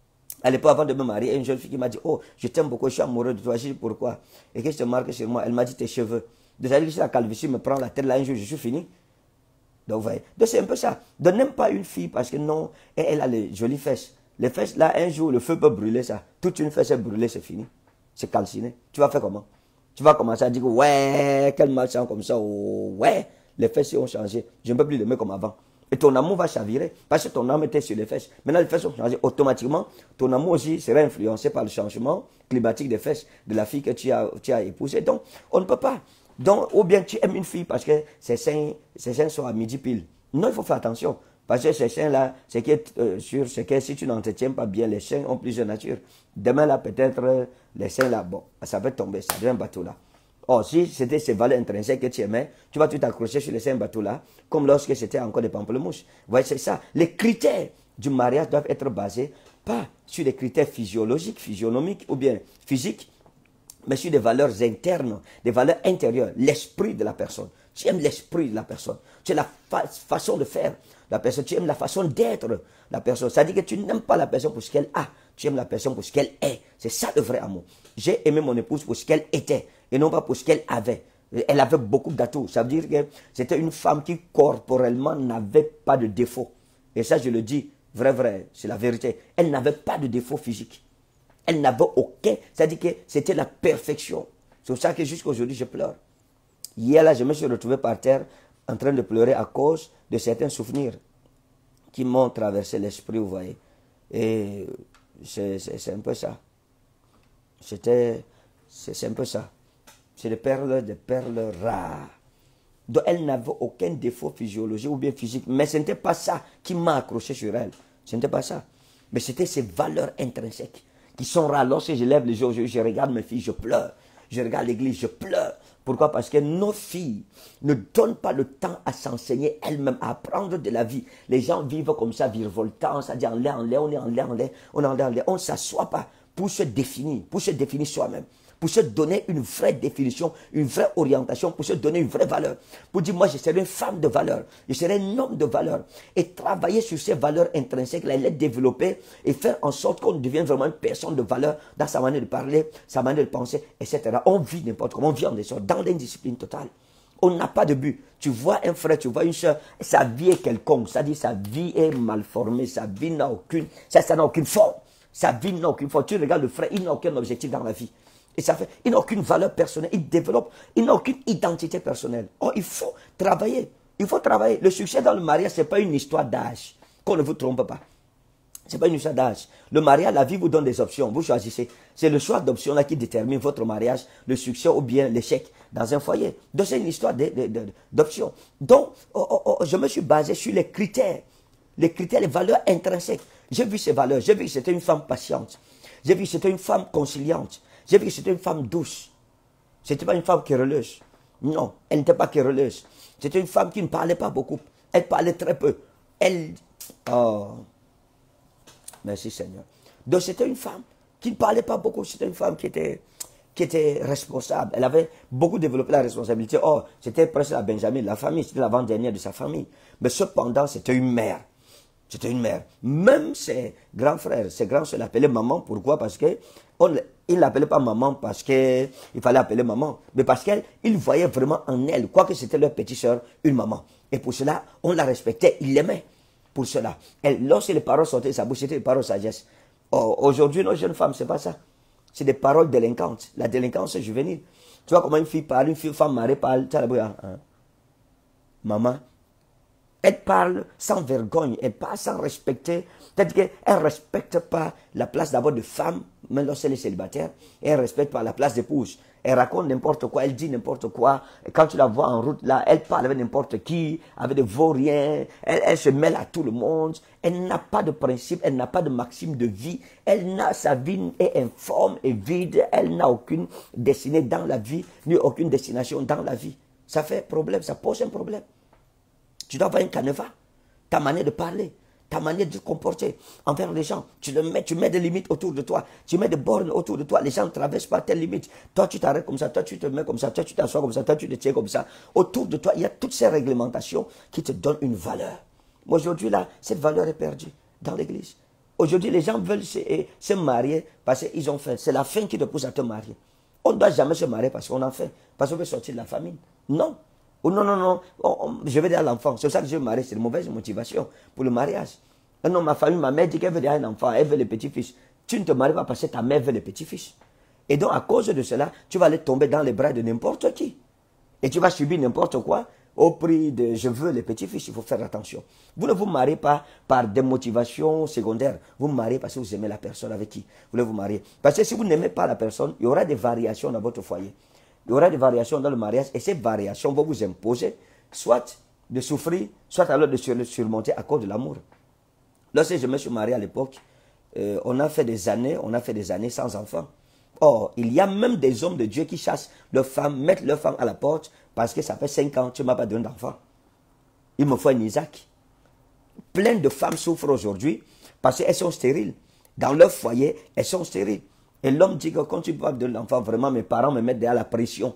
S1: À l'époque, avant de me marier, une jeune fille qui m'a dit, oh, je t'aime beaucoup, je suis amoureux de toi. Je dis, pourquoi? Et que je te marque sur moi. Elle m'a dit, tes cheveux. Déjà, si la calvitie me prend la tête, là, un jour, je suis fini. Donc, vous voyez. Donc, c'est un peu ça. Donc, n'aime pas une fille parce que non, elle a les jolies fesses. Les fesses, là, un jour, le feu peut brûler ça. Toute une fesse est brûlée, c'est fini. C'est calciné. Tu vas faire comment? Tu vas commencer à dire, ouais, quel malchant comme ça. Oh, ouais, les fesses ont changé. Je ne peux plus l'aimer comme avant. Et ton amour va chavirer parce que ton âme était sur les fesses. Maintenant, les fesses ont changé. Automatiquement, ton amour aussi sera influencé par le changement climatique des fesses de la fille que tu as, tu as épousée. Donc, on ne peut pas. Donc, ou bien tu aimes une fille parce que ses seins, ses seins sont à midi pile. Non, il faut faire attention. Parce que ces seins-là, c'est que, euh, sûr, c'est que si tu n'entretiens pas bien, les seins ont plusieurs natures. Demain, là, peut-être, euh, les seins-là, bon, ça va tomber, ça devient un bateau-là. Or, si c'était ces valeurs intrinsèques que tu aimais, tu vas tout accrocher sur les cinq bateaux-là, comme lorsque c'était encore des pamplemousses. Vous voyez, c'est ça. Les critères du mariage doivent être basés pas sur des critères physiologiques, physionomiques ou bien physiques, mais sur des valeurs internes, des valeurs intérieures, l'esprit de la personne. Tu aimes l'esprit de la personne. Tu aimes la fa façon de faire la personne. Tu aimes la façon d'être la personne. Ça dit que tu n'aimes pas la personne pour ce qu'elle a. Tu aimes la personne pour ce qu'elle est. C'est ça le vrai amour. J'ai aimé mon épouse pour ce qu'elle était et non pas pour ce qu'elle avait. Elle avait beaucoup d'atouts. Ça veut dire que c'était une femme qui corporellement n'avait pas de défaut. Et ça, je le dis, vrai, vrai, c'est la vérité. Elle n'avait pas de défaut physique. Elle n'avait aucun. C'est-à-dire que c'était la perfection. C'est pour ça que jusqu'à aujourd'hui, je pleure. Hier, là, je me suis retrouvé par terre en train de pleurer à cause de certains souvenirs qui m'ont traversé l'esprit, vous voyez. Et c'est un peu ça. C'était, c'est un peu ça. C'est des perles, des perles rares. Donc, elle n'avait aucun défaut physiologique ou bien physique. Mais ce n'était pas ça qui m'a accroché sur elle. Ce n'était pas ça. Mais c'était ses valeurs intrinsèques qui sont rares. Lorsque je lève les yeux, je, je regarde mes filles, je pleure. Je regarde l'église, je pleure. Pourquoi? Parce que nos filles ne donnent pas le temps à s'enseigner elles-mêmes, à apprendre de la vie. Les gens vivent comme ça, virevoltant, c'est-à-dire en l'air, en l'air, on est en l'air, en l'air, on est en l'air, en l'air. On ne s'assoit pas pour se définir, pour se définir soi-même, pour se donner une vraie définition, une vraie orientation, pour se donner une vraie valeur. Pour dire, moi, je serai une femme de valeur, je serai un homme de valeur. Et travailler sur ces valeurs intrinsèques, les développer et faire en sorte qu'on devienne vraiment une personne de valeur dans sa manière de parler, sa manière de penser, et cetera. On vit n'importe comment, on vit en essor, dans l'indiscipline totale. On n'a pas de but. Tu vois un frère, tu vois une soeur, sa vie est quelconque, c'est-à-dire sa vie est mal formée, sa vie n'a aucune, ça, ça n'a aucune forme. Sa vie n'a aucune forme. Tu regardes le frère, il n'a aucun objectif dans la vie. Et ça fait, il n'a aucune valeur personnelle, il développe, il n'a aucune identité personnelle. Or, il faut travailler, il faut travailler. Le succès dans le mariage, ce n'est pas une histoire d'âge, qu'on ne vous trompe pas. Ce n'est pas une histoire d'âge. Le mariage, la vie vous donne des options, vous choisissez. C'est le choix d'options là qui détermine votre mariage, le succès ou bien l'échec dans un foyer. Donc, c'est une histoire d'options. Donc, oh, oh, oh, je me suis basé sur les critères, les critères, les valeurs intrinsèques. J'ai vu ces valeurs, j'ai vu que c'était une femme patiente, j'ai vu que c'était une femme conciliante. J'ai vu que c'était une femme douce. Ce n'était pas une femme querelleuse. Non, elle n'était pas querelleuse. C'était une femme qui ne parlait pas beaucoup. Elle parlait très peu. Elle... Oh, merci Seigneur. Donc c'était une femme qui ne parlait pas beaucoup. C'était une femme qui était... qui était responsable. Elle avait beaucoup développé la responsabilité. Oh, c'était presque la Benjamin de la famille, c'était l'avant-dernière de sa famille. Mais cependant, c'était une mère. C'était une mère. Même ses grands frères, ses grands soeurs l'appelaient maman. Pourquoi? Parce que on, il ne l'appelait pas maman parce qu'il fallait appeler maman, mais parce qu'il voyait vraiment en elle, quoique c'était leur petite soeur, une maman. Et pour cela, on la respectait, il l'aimait. Pour cela. Elle, lorsque les paroles sortaient de sa bouche, c'était des paroles de sagesse. Oh, aujourd'hui, nos jeunes femmes, c'est pas ça. C'est des paroles délinquantes. La délinquance juvénile. Tu vois comment une fille parle, une fille, femme mariée parle. Hein? Maman. Elle parle sans vergogne, elle parle sans respecter. C'est-à-dire qu'elle ne respecte pas la place d'abord de femme, même lorsqu'elle est célibataire. Et elle ne respecte pas la place d'épouse. Elle raconte n'importe quoi, elle dit n'importe quoi. Et quand tu la vois en route là, elle parle avec n'importe qui, avec des vauriens. Elle, elle se mêle à tout le monde. Elle n'a pas de principe, elle n'a pas de maxime de vie. Elle n'a, sa vie est informe et vide. Elle n'a aucune destinée dans la vie, ni aucune destination dans la vie. Ça fait problème, ça pose un problème. Tu dois avoir un canevas, ta manière de parler, ta manière de te comporter envers les gens. Tu, le mets, tu mets des limites autour de toi, tu mets des bornes autour de toi. Les gens ne traversent pas tes limites. Toi, tu t'arrêtes comme ça, toi, tu te mets comme ça, toi, tu t'assois comme ça, toi, tu te tiens comme ça. Autour de toi, il y a toutes ces réglementations qui te donnent une valeur. Aujourd'hui, là, cette valeur est perdue dans l'église. Aujourd'hui, les gens veulent se, se marier parce qu'ils ont faim. C'est la faim qui te pousse à te marier. On ne doit jamais se marier parce qu'on a faim, parce qu'on veut sortir de la famine. Non. Oh non, non, non, oh, oh, je veux dire à l'enfant. C'est ça que je veux me marier, c'est une mauvaise motivation pour le mariage. Non, ma famille, ma mère dit qu'elle veut dire à un enfant, elle veut les petits-fils. Tu ne te maries pas parce que ta mère veut les petits-fils. Et donc, à cause de cela, tu vas aller tomber dans les bras de n'importe qui. Et tu vas subir n'importe quoi au prix de je veux les petits-fils. Il faut faire attention. Vous ne vous mariez pas par des motivations secondaires. Vous vous mariez parce que vous aimez la personne avec qui vous voulez vous marier. Parce que si vous n'aimez pas la personne, il y aura des variations dans votre foyer. Il y aura des variations dans le mariage et ces variations vont vous imposer soit de souffrir, soit alors de surmonter à cause de l'amour. Lorsque je me suis marié à l'époque, euh, on a fait des années, on a fait des années sans enfants. Or, il y a même des hommes de Dieu qui chassent leurs femmes, mettent leurs femmes à la porte parce que ça fait cinq ans que tu ne m'as pas donné d'enfant. Il me faut un Isaac. Plein de femmes souffrent aujourd'hui parce qu'elles sont stériles. Dans leur foyer, elles sont stériles. Et l'homme dit que quand tu parles de l'enfant, vraiment, mes parents me mettent derrière la pression.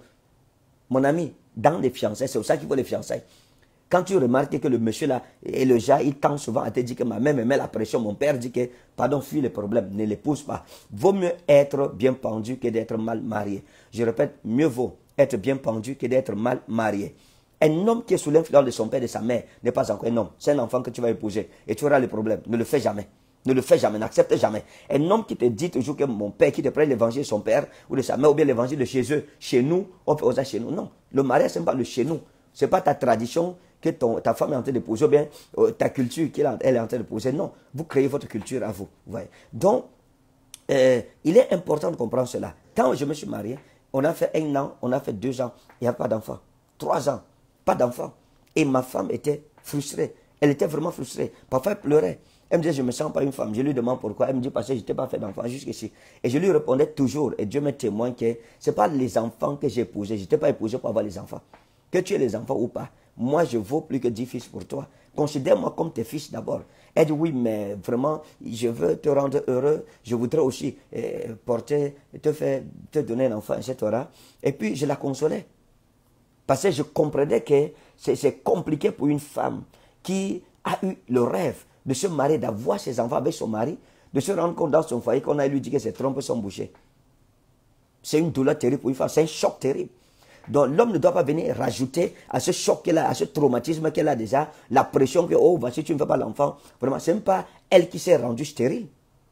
S1: Mon ami, dans les fiançailles, c'est pour ça qu'il faut les fiançailles. Quand tu remarques que le monsieur là, et le gars, il tend souvent à te dire que ma mère me met la pression, mon père dit que, pardon, fuis les problèmes, ne les pousse pas. Vaut mieux être bien pendu que d'être mal marié. Je répète, mieux vaut être bien pendu que d'être mal marié. Un homme qui est sous l'influence de son père et de sa mère n'est pas encore un homme. C'est un enfant que tu vas épouser et tu auras les problèmes. Ne le fais jamais. Ne le fais jamais, n'accepte jamais. Un homme qui te dit toujours que mon père, qui te prête l'évangile de son père ou de sa mère, ou bien l'évangile de chez eux, chez nous, on peut oser chez nous. Non, le mariage, ce n'est pas le chez nous. Ce n'est pas ta tradition que ton, ta femme est en train de poser, ou bien euh, ta culture qu'elle elle est en train de poser. Non, vous créez votre culture à vous. vous voyez. Donc, euh, il est important de comprendre cela. Quand je me suis marié, on a fait un an, on a fait deux ans, il n'y a pas d'enfant. Trois ans, pas d'enfant. Et ma femme était frustrée. Elle était vraiment frustrée. Parfois, elle pleurait. Elle me disait, je ne me sens pas une femme. Je lui demande pourquoi. Elle me dit, parce que je n'étais pas fait d'enfant jusqu'ici. Et je lui répondais toujours, et Dieu me témoigne que ce n'est pas les enfants que j'ai épousés. Je n'étais pas épousé pour avoir les enfants. Que tu aies les enfants ou pas, moi je vaux plus que dix fils pour toi. Considère-moi comme tes fils d'abord. Elle dit, oui, mais vraiment, je veux te rendre heureux. Je voudrais aussi eh, porter, te, faire, te donner un enfant, et cetera. Et puis je la consolais. Parce que je comprenais que c'est compliqué pour une femme qui a eu le rêve de se marier, d'avoir ses enfants avec son mari, de se rendre compte dans son foyer qu'on a lui dit que ses trompes sont bouchées. C'est une douleur terrible pour une femme, c'est un choc terrible. Donc l'homme ne doit pas venir rajouter à ce choc qu'elle a, à ce traumatisme qu'elle a déjà, la pression que, oh, voici, tu ne veux pas l'enfant. Vraiment, ce n'est pas elle qui s'est rendue stérile.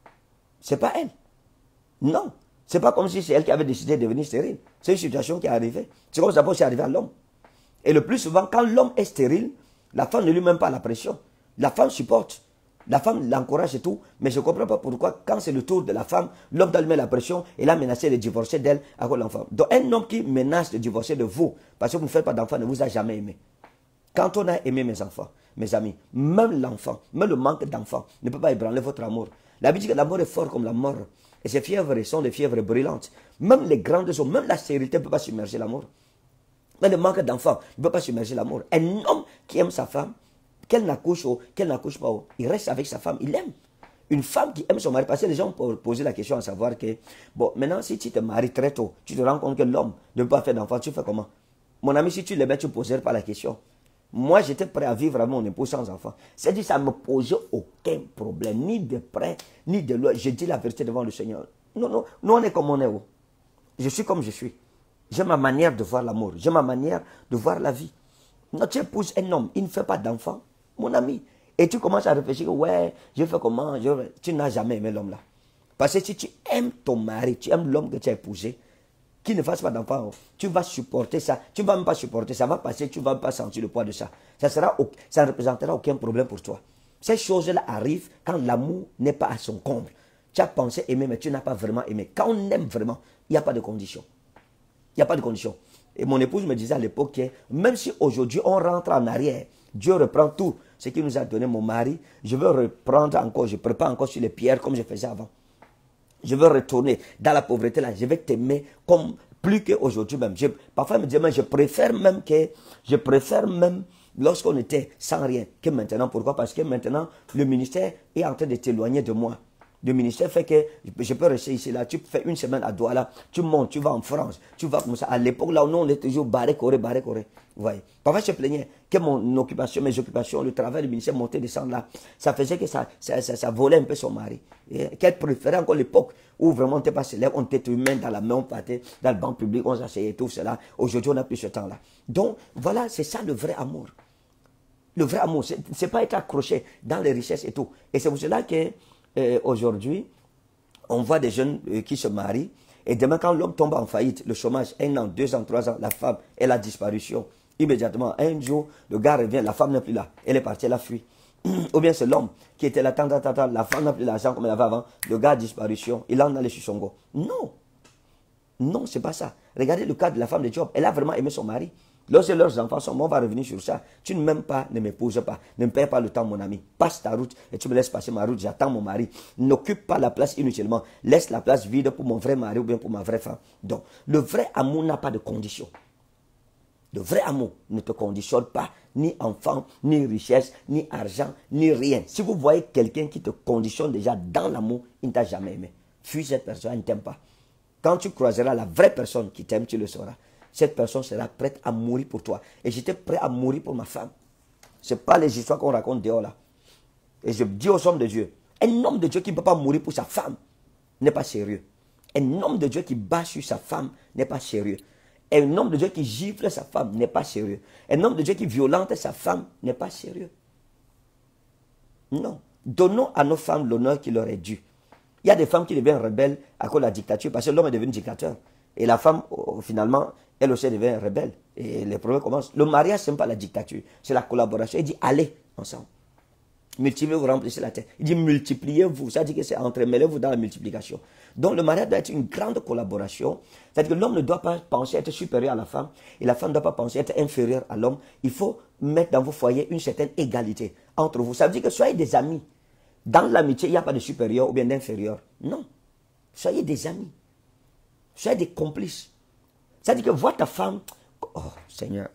S1: Ce n'est pas elle. Non. Ce n'est pas comme si c'est elle qui avait décidé de devenir stérile. C'est une situation qui est arrivée. C'est comme ça que c'est arrivé à l'homme. Et le plus souvent, quand l'homme est stérile, la femme ne lui met pas la pression. La femme supporte. La femme l'encourage et tout. Mais je ne comprends pas pourquoi, quand c'est le tour de la femme, l'homme doit lui mettre la pression et l'a menacé de divorcer d'elle à cause de l'enfant. Donc un homme qui menace de divorcer de vous, parce que vous ne faites pas d'enfant, ne vous a jamais aimé. Quand on a aimé mes enfants, mes amis, même l'enfant, même le manque d'enfant ne peut pas ébranler votre amour. La Bible dit que l'amour est fort comme la mort. Et ces fièvres sont des fièvres brûlantes. Même les grandes choses, même la stérilité ne peut pas submerger l'amour. Mais le manque d'enfant ne peut pas submerger l'amour. Un homme qui aime sa femme, qu'elle n'accouche ou qu'elle n'accouche pas, il reste avec sa femme, il l'aime. Une femme qui aime son mari, parce que les gens peuvent poser la question à savoir que, bon, maintenant, si tu te maries très tôt, tu te rends compte que l'homme ne peut pas faire d'enfant, tu fais comment? Mon ami, si tu l'aimais, tu ne poserais pas la question. Moi, j'étais prêt à vivre avec mon épouse sans enfant. C'est-à-dire ça ne me posait aucun problème, ni de près, ni de loin. Je dis la vérité devant le Seigneur. Non, non, nous on est comme on est. Oh. Je suis comme je suis. J'ai ma manière de voir l'amour. J'ai ma manière de voir la vie. Notre épouse est un homme, il ne fait pas d'enfant, mon ami. Et tu commences à réfléchir, ouais, je fais comment, je... tu n'as jamais aimé l'homme là. Parce que si tu aimes ton mari, tu aimes l'homme que tu as épousé, qui ne fasse pas d'enfant, tu vas supporter ça. Tu ne vas même pas supporter, ça va passer, tu ne vas pas sentir le poids de ça. Ça, sera, ça ne représentera aucun problème pour toi. Ces choses-là arrivent quand l'amour n'est pas à son comble. Tu as pensé aimer, mais tu n'as pas vraiment aimé. Quand on aime vraiment, il n'y a pas de condition. Il n'y a pas de condition. Et mon épouse me disait à l'époque que même si aujourd'hui on rentre en arrière, Dieu reprend tout ce qu'il nous a donné, mon mari, je veux reprendre encore, je prépare encore sur les pierres comme je faisais avant. Je veux retourner dans la pauvreté là, je vais t'aimer comme plus qu'aujourd'hui même. Je, parfois, je me dis, mais je préfère même que, je préfère même lorsqu'on était sans rien que maintenant. Pourquoi? Parce que maintenant, le ministère est en train de t'éloigner de moi. Le ministère fait que je peux rester ici, là. Tu fais une semaine à Douala, tu montes, tu vas en France, tu vas comme ça. À l'époque, là où nous, on était toujours barré, coré, barré, coré. Vous voyez. Parfois, je plaignais que mon occupation, mes occupations, le travail du ministère montait, descendre là. Ça faisait que ça, ça, ça, ça volait un peu son mari. Qu'elle préférait encore l'époque où vraiment on n'était pas célèbre, on était humain dans la main, on partait dans le banc public, on s'asseyait, tout cela. Aujourd'hui, on n'a plus ce temps-là. Donc, voilà, c'est ça le vrai amour. Le vrai amour, ce n'est pas être accroché dans les richesses et tout. Et c'est pour cela que Euh, aujourd'hui, on voit des jeunes euh, qui se marient et demain quand l'homme tombe en faillite, le chômage, un an, deux ans, trois ans, la femme, elle a disparition. Immédiatement, un jour, le gars revient, la femme n'est plus là, elle est partie, elle a fui. Ou bien c'est l'homme qui était là, tant, tant, tant, tant, la femme n'a plus l'argent comme elle avait avant, le gars a disparition, il en allait sur son go. Non, non, c'est pas ça. Regardez le cas de la femme de Job, elle a vraiment aimé son mari. Lorsque leurs enfants sont morts, on va revenir sur ça. Tu ne m'aimes pas, ne m'épouse pas. Ne me perds pas le temps, mon ami. Passe ta route et tu me laisses passer ma route. J'attends mon mari. N'occupe pas la place inutilement. Laisse la place vide pour mon vrai mari ou bien pour ma vraie femme. Donc, le vrai amour n'a pas de condition. Le vrai amour ne te conditionne pas. Ni enfant, ni richesse, ni argent, ni rien. Si vous voyez quelqu'un qui te conditionne déjà dans l'amour, il ne t'a jamais aimé. Fuis cette personne, il ne t'aime pas. Quand tu croiseras la vraie personne qui t'aime, tu le sauras. Cette personne sera prête à mourir pour toi. Et j'étais prêt à mourir pour ma femme. Ce n'est pas les histoires qu'on raconte dehors là. Et je dis aux hommes de Dieu, un homme de Dieu qui ne peut pas mourir pour sa femme n'est pas sérieux. Un homme de Dieu qui bat sur sa femme n'est pas sérieux. Un homme de Dieu qui gifle sa femme n'est pas sérieux. Un homme de Dieu qui violente sa femme n'est pas sérieux. Non. Donnons à nos femmes l'honneur qui leur est dû. Il y a des femmes qui deviennent rebelles à cause de la dictature parce que l'homme est devenu dictateur. Et la femme, finalement, elle aussi devient rebelle. Et les problèmes commencent. Le mariage, ce n'est pas la dictature, c'est la collaboration. Il dit, allez ensemble. Multipliez-vous, remplissez la terre. Il dit, multipliez-vous. Ça dit que c'est entremêlez-vous dans la multiplication. Donc, le mariage doit être une grande collaboration. C'est-à-dire que l'homme ne doit pas penser être supérieur à la femme. Et la femme ne doit pas penser être inférieure à l'homme. Il faut mettre dans vos foyers une certaine égalité entre vous. Ça veut dire que soyez des amis. Dans l'amitié, il n'y a pas de supérieur ou bien d'inférieur. Non. Soyez des amis. Soyez des complices. C'est-à-dire que vois ta femme. Oh, Seigneur.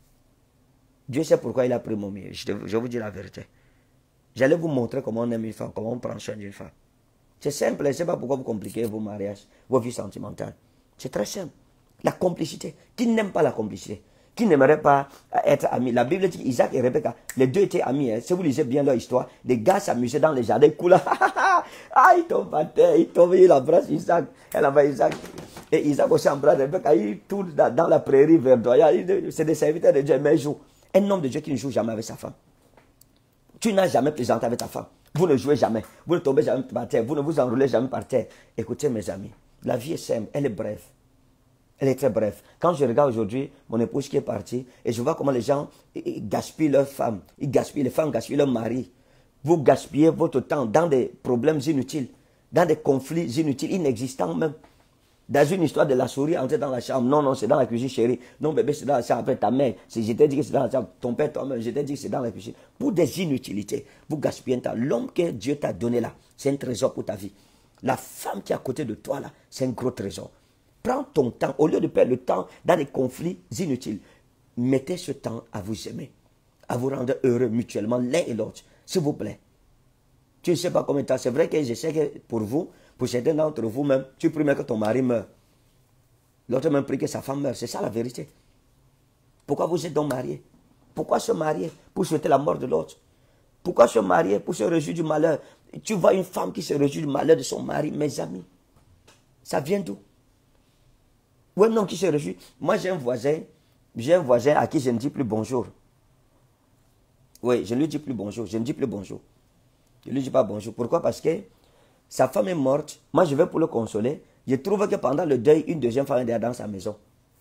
S1: Dieu sait pourquoi il a pris mon mieux. Je, je vous dis la vérité. J'allais vous montrer comment on aime une femme, comment on prend soin d'une femme. C'est simple, je ne sais pas pourquoi vous compliquez vos mariages, vos vies sentimentales. C'est très simple. La complicité. Qui n'aime pas la complicité? Qui n'aimerait pas être amis? La Bible dit qu'Isaac et Rebecca, les deux étaient amis. Hein. Si vous lisez bien leur histoire, les gars s'amusaient dans les jardins, ils coulaient. Ah, il tombe à terre, il tombe, il embrasse Isaac. Elle embrasse Isaac. Et Isaac aussi embrasse Rebecca. Il tourne dans la prairie verdoyante. C'est des serviteurs de Dieu, mais ils jouent. Un homme de Dieu qui ne joue jamais avec sa femme. Tu n'as jamais plaisanté avec ta femme. Vous ne jouez jamais. Vous ne tombez jamais par terre. Vous ne vous enroulez jamais par terre. Écoutez mes amis, la vie est simple, elle est brève. Elle est très brève. Quand je regarde aujourd'hui mon épouse qui est partie et je vois comment les gens ils gaspillent leurs femmes, ils gaspillent, les femmes gaspillent leur mari. Vous gaspillez votre temps dans des problèmes inutiles, dans des conflits inutiles, inexistants même. Dans une histoire de la souris entrer dans la chambre. Non, non, c'est dans la cuisine, chérie. Non, bébé, c'est dans la chambre. Après, ta mère, je t'ai dit que c'est dans la chambre. Ton père, toi-même, je t'ai dit que c'est dans la cuisine. Pour des inutilités, vous gaspillez un temps. L'homme que Dieu t'a donné là, c'est un trésor pour ta vie. La femme qui est à côté de toi là, c'est un gros trésor. Prends ton temps, au lieu de perdre le temps dans des conflits inutiles. Mettez ce temps à vous aimer, à vous rendre heureux mutuellement l'un et l'autre. S'il vous plaît. Tu ne sais pas combien de temps. C'est vrai que je sais que pour vous, pour certains d'entre vous même, tu pries même que ton mari meurt. L'autre même prie que sa femme meurt. C'est ça la vérité. Pourquoi vous êtes donc mariés? Pourquoi se marier? Pour souhaiter la mort de l'autre. Pourquoi se marier? Pour se réjouir du malheur. Tu vois une femme qui se réjouit du malheur de son mari, mes amis. Ça vient d'où? Ou un homme qui se réjouit. Moi j'ai un voisin, j'ai un voisin à qui je ne dis plus bonjour. Oui, je ne lui dis plus bonjour. Je ne dis plus bonjour. Je ne lui dis pas bonjour. Pourquoi? Parce que sa femme est morte. Moi je vais pour le consoler. Je trouve que pendant le deuil, une deuxième femme est dans sa maison.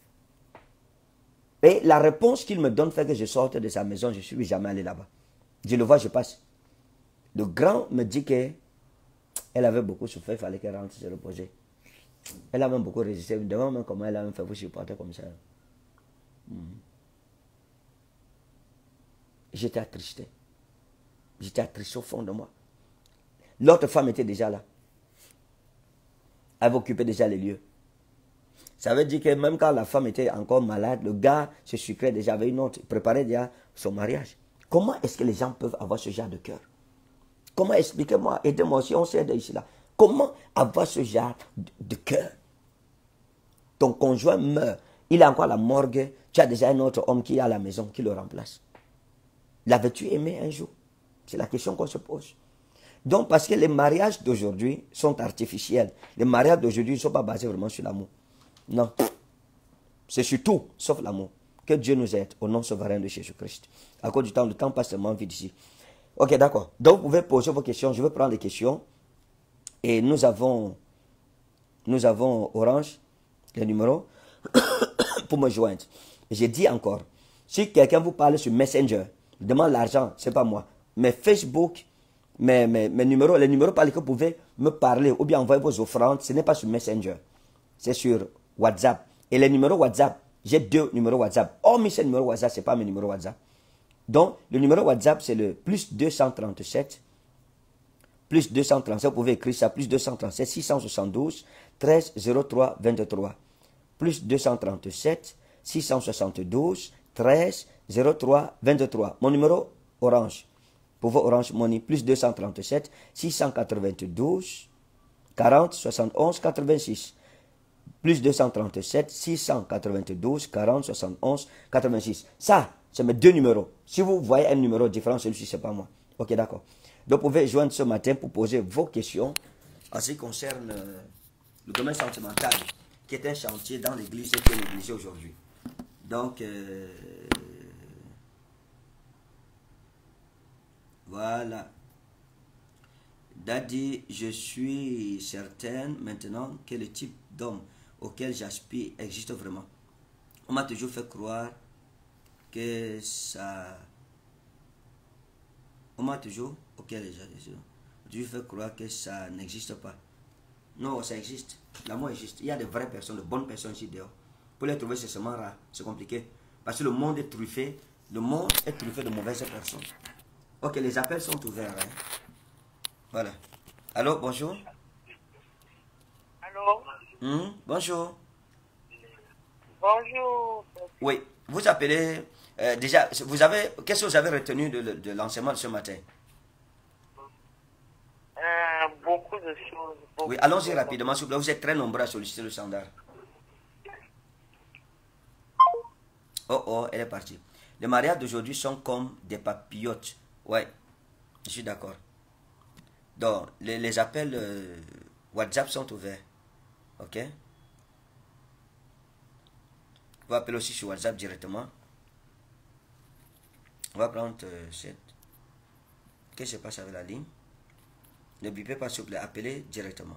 S1: Et la réponse qu'il me donne fait que je sorte de sa maison. Je ne suis jamais allé là-bas. Je le vois, je passe. Le grand me dit qu'elle avait beaucoup souffert, il fallait qu'elle rentre se reposer. Elle a même beaucoup résisté. Je me demande même comment elle a même fait pour supporter comme ça. Mm. J'étais attristé. J'étais attristé au fond de moi. L'autre femme était déjà là. Elle avait occupé déjà les lieux. Ça veut dire que même quand la femme était encore malade, le gars se sucrait déjà avec une autre, préparait déjà son mariage. Comment est-ce que les gens peuvent avoir ce genre de cœur? Comment expliquez-moi, aidez-moi aussi, on s'aide ici là. Comment avoir ce genre de, de cœur? Ton conjoint meurt, il est encore à la morgue, tu as déjà un autre homme qui est à la maison, qui le remplace. L'avais-tu aimé un jour? C'est la question qu'on se pose. Donc, parce que les mariages d'aujourd'hui sont artificiels. Les mariages d'aujourd'hui ne sont pas basés vraiment sur l'amour. Non. C'est sur tout, sauf l'amour. Que Dieu nous aide au nom souverain de Jésus-Christ. À cause du temps, le temps passe tellement vite ici. Ok, d'accord. Donc, vous pouvez poser vos questions. Je vais prendre les questions. Et nous avons, nous avons Orange, le numéro, pour me joindre. J'ai dit encore, si quelqu'un vous parle sur Messenger, demande l'argent, ce n'est pas moi. Mais Facebook, mes, mes, mes numéros, les numéros par lesquels vous pouvez me parler ou bien envoyer vos offrandes, ce n'est pas sur Messenger. C'est sur WhatsApp. Et les numéros WhatsApp, j'ai deux numéros WhatsApp. Hormis ces numéros WhatsApp, ce n'est pas mes numéros WhatsApp. Donc, le numéro WhatsApp, c'est le plus deux cent trente-sept. Plus deux cent trente-sept, vous pouvez écrire ça. Plus deux cent trente-sept, six cent soixante-douze, treize, zéro trois, vingt-trois. Plus deux cent trente-sept, six cent soixante-douze, treize, zéro trois, vingt-trois. Mon numéro Orange. Pour vos Orange Money, plus deux cent trente-sept, six cent quatre-vingt-douze, quarante, soixante et onze, quatre-vingt-six. Plus deux cent trente-sept, six cent quatre-vingt-douze, quarante, soixante et onze, quatre-vingt-six. Ça, c'est mes deux numéros. Si vous voyez un numéro différent, celui-ci, ce n'est pas moi. Ok, d'accord. Donc, vous pouvez joindre ce matin pour poser vos questions en ce qui concerne euh, le domaine sentimental, qui est un chantier dans l'église et qui est négligé aujourd'hui. Donc, euh, voilà. Daddy, je suis certaine maintenant que le type d'homme auquel j'aspire existe vraiment. On m'a toujours fait croire que ça... On m'a toujours... auquel j'aspire. On m'a toujours fait croire que ça n'existe pas. Non, ça existe. L'amour existe. Il y a de vraies personnes, de bonnes personnes ici dehors. Pour les trouver, c'est seulement rare. C'est compliqué. Parce que le monde est truffé. Le monde est truffé de mauvaises personnes. Ok, les appels sont ouverts. Hein? Voilà. Allô, bonjour.
S2: Allô.
S1: Mmh, bonjour.
S2: Bonjour.
S1: Oui, vous appelez... Euh, déjà, vous avez... Qu'est-ce que vous avez retenu de, de l'enseignement de ce matin?
S2: Euh, beaucoup de choses. Beaucoup
S1: Oui, allons-y rapidement, s'il vous plaît. Vous êtes très nombreux à solliciter le standard. Oh, oh, elle est partie. Les mariages d'aujourd'hui sont comme des papillotes. Ouais, je suis d'accord. Donc, les, les appels euh, WhatsApp sont ouverts. Ok? Vous pouvez appeler aussi sur WhatsApp directement. On va prendre euh, cette. Qu'est-ce qui se passe avec la ligne? Ne bipez pas, s'il vous plaît. Appelez directement.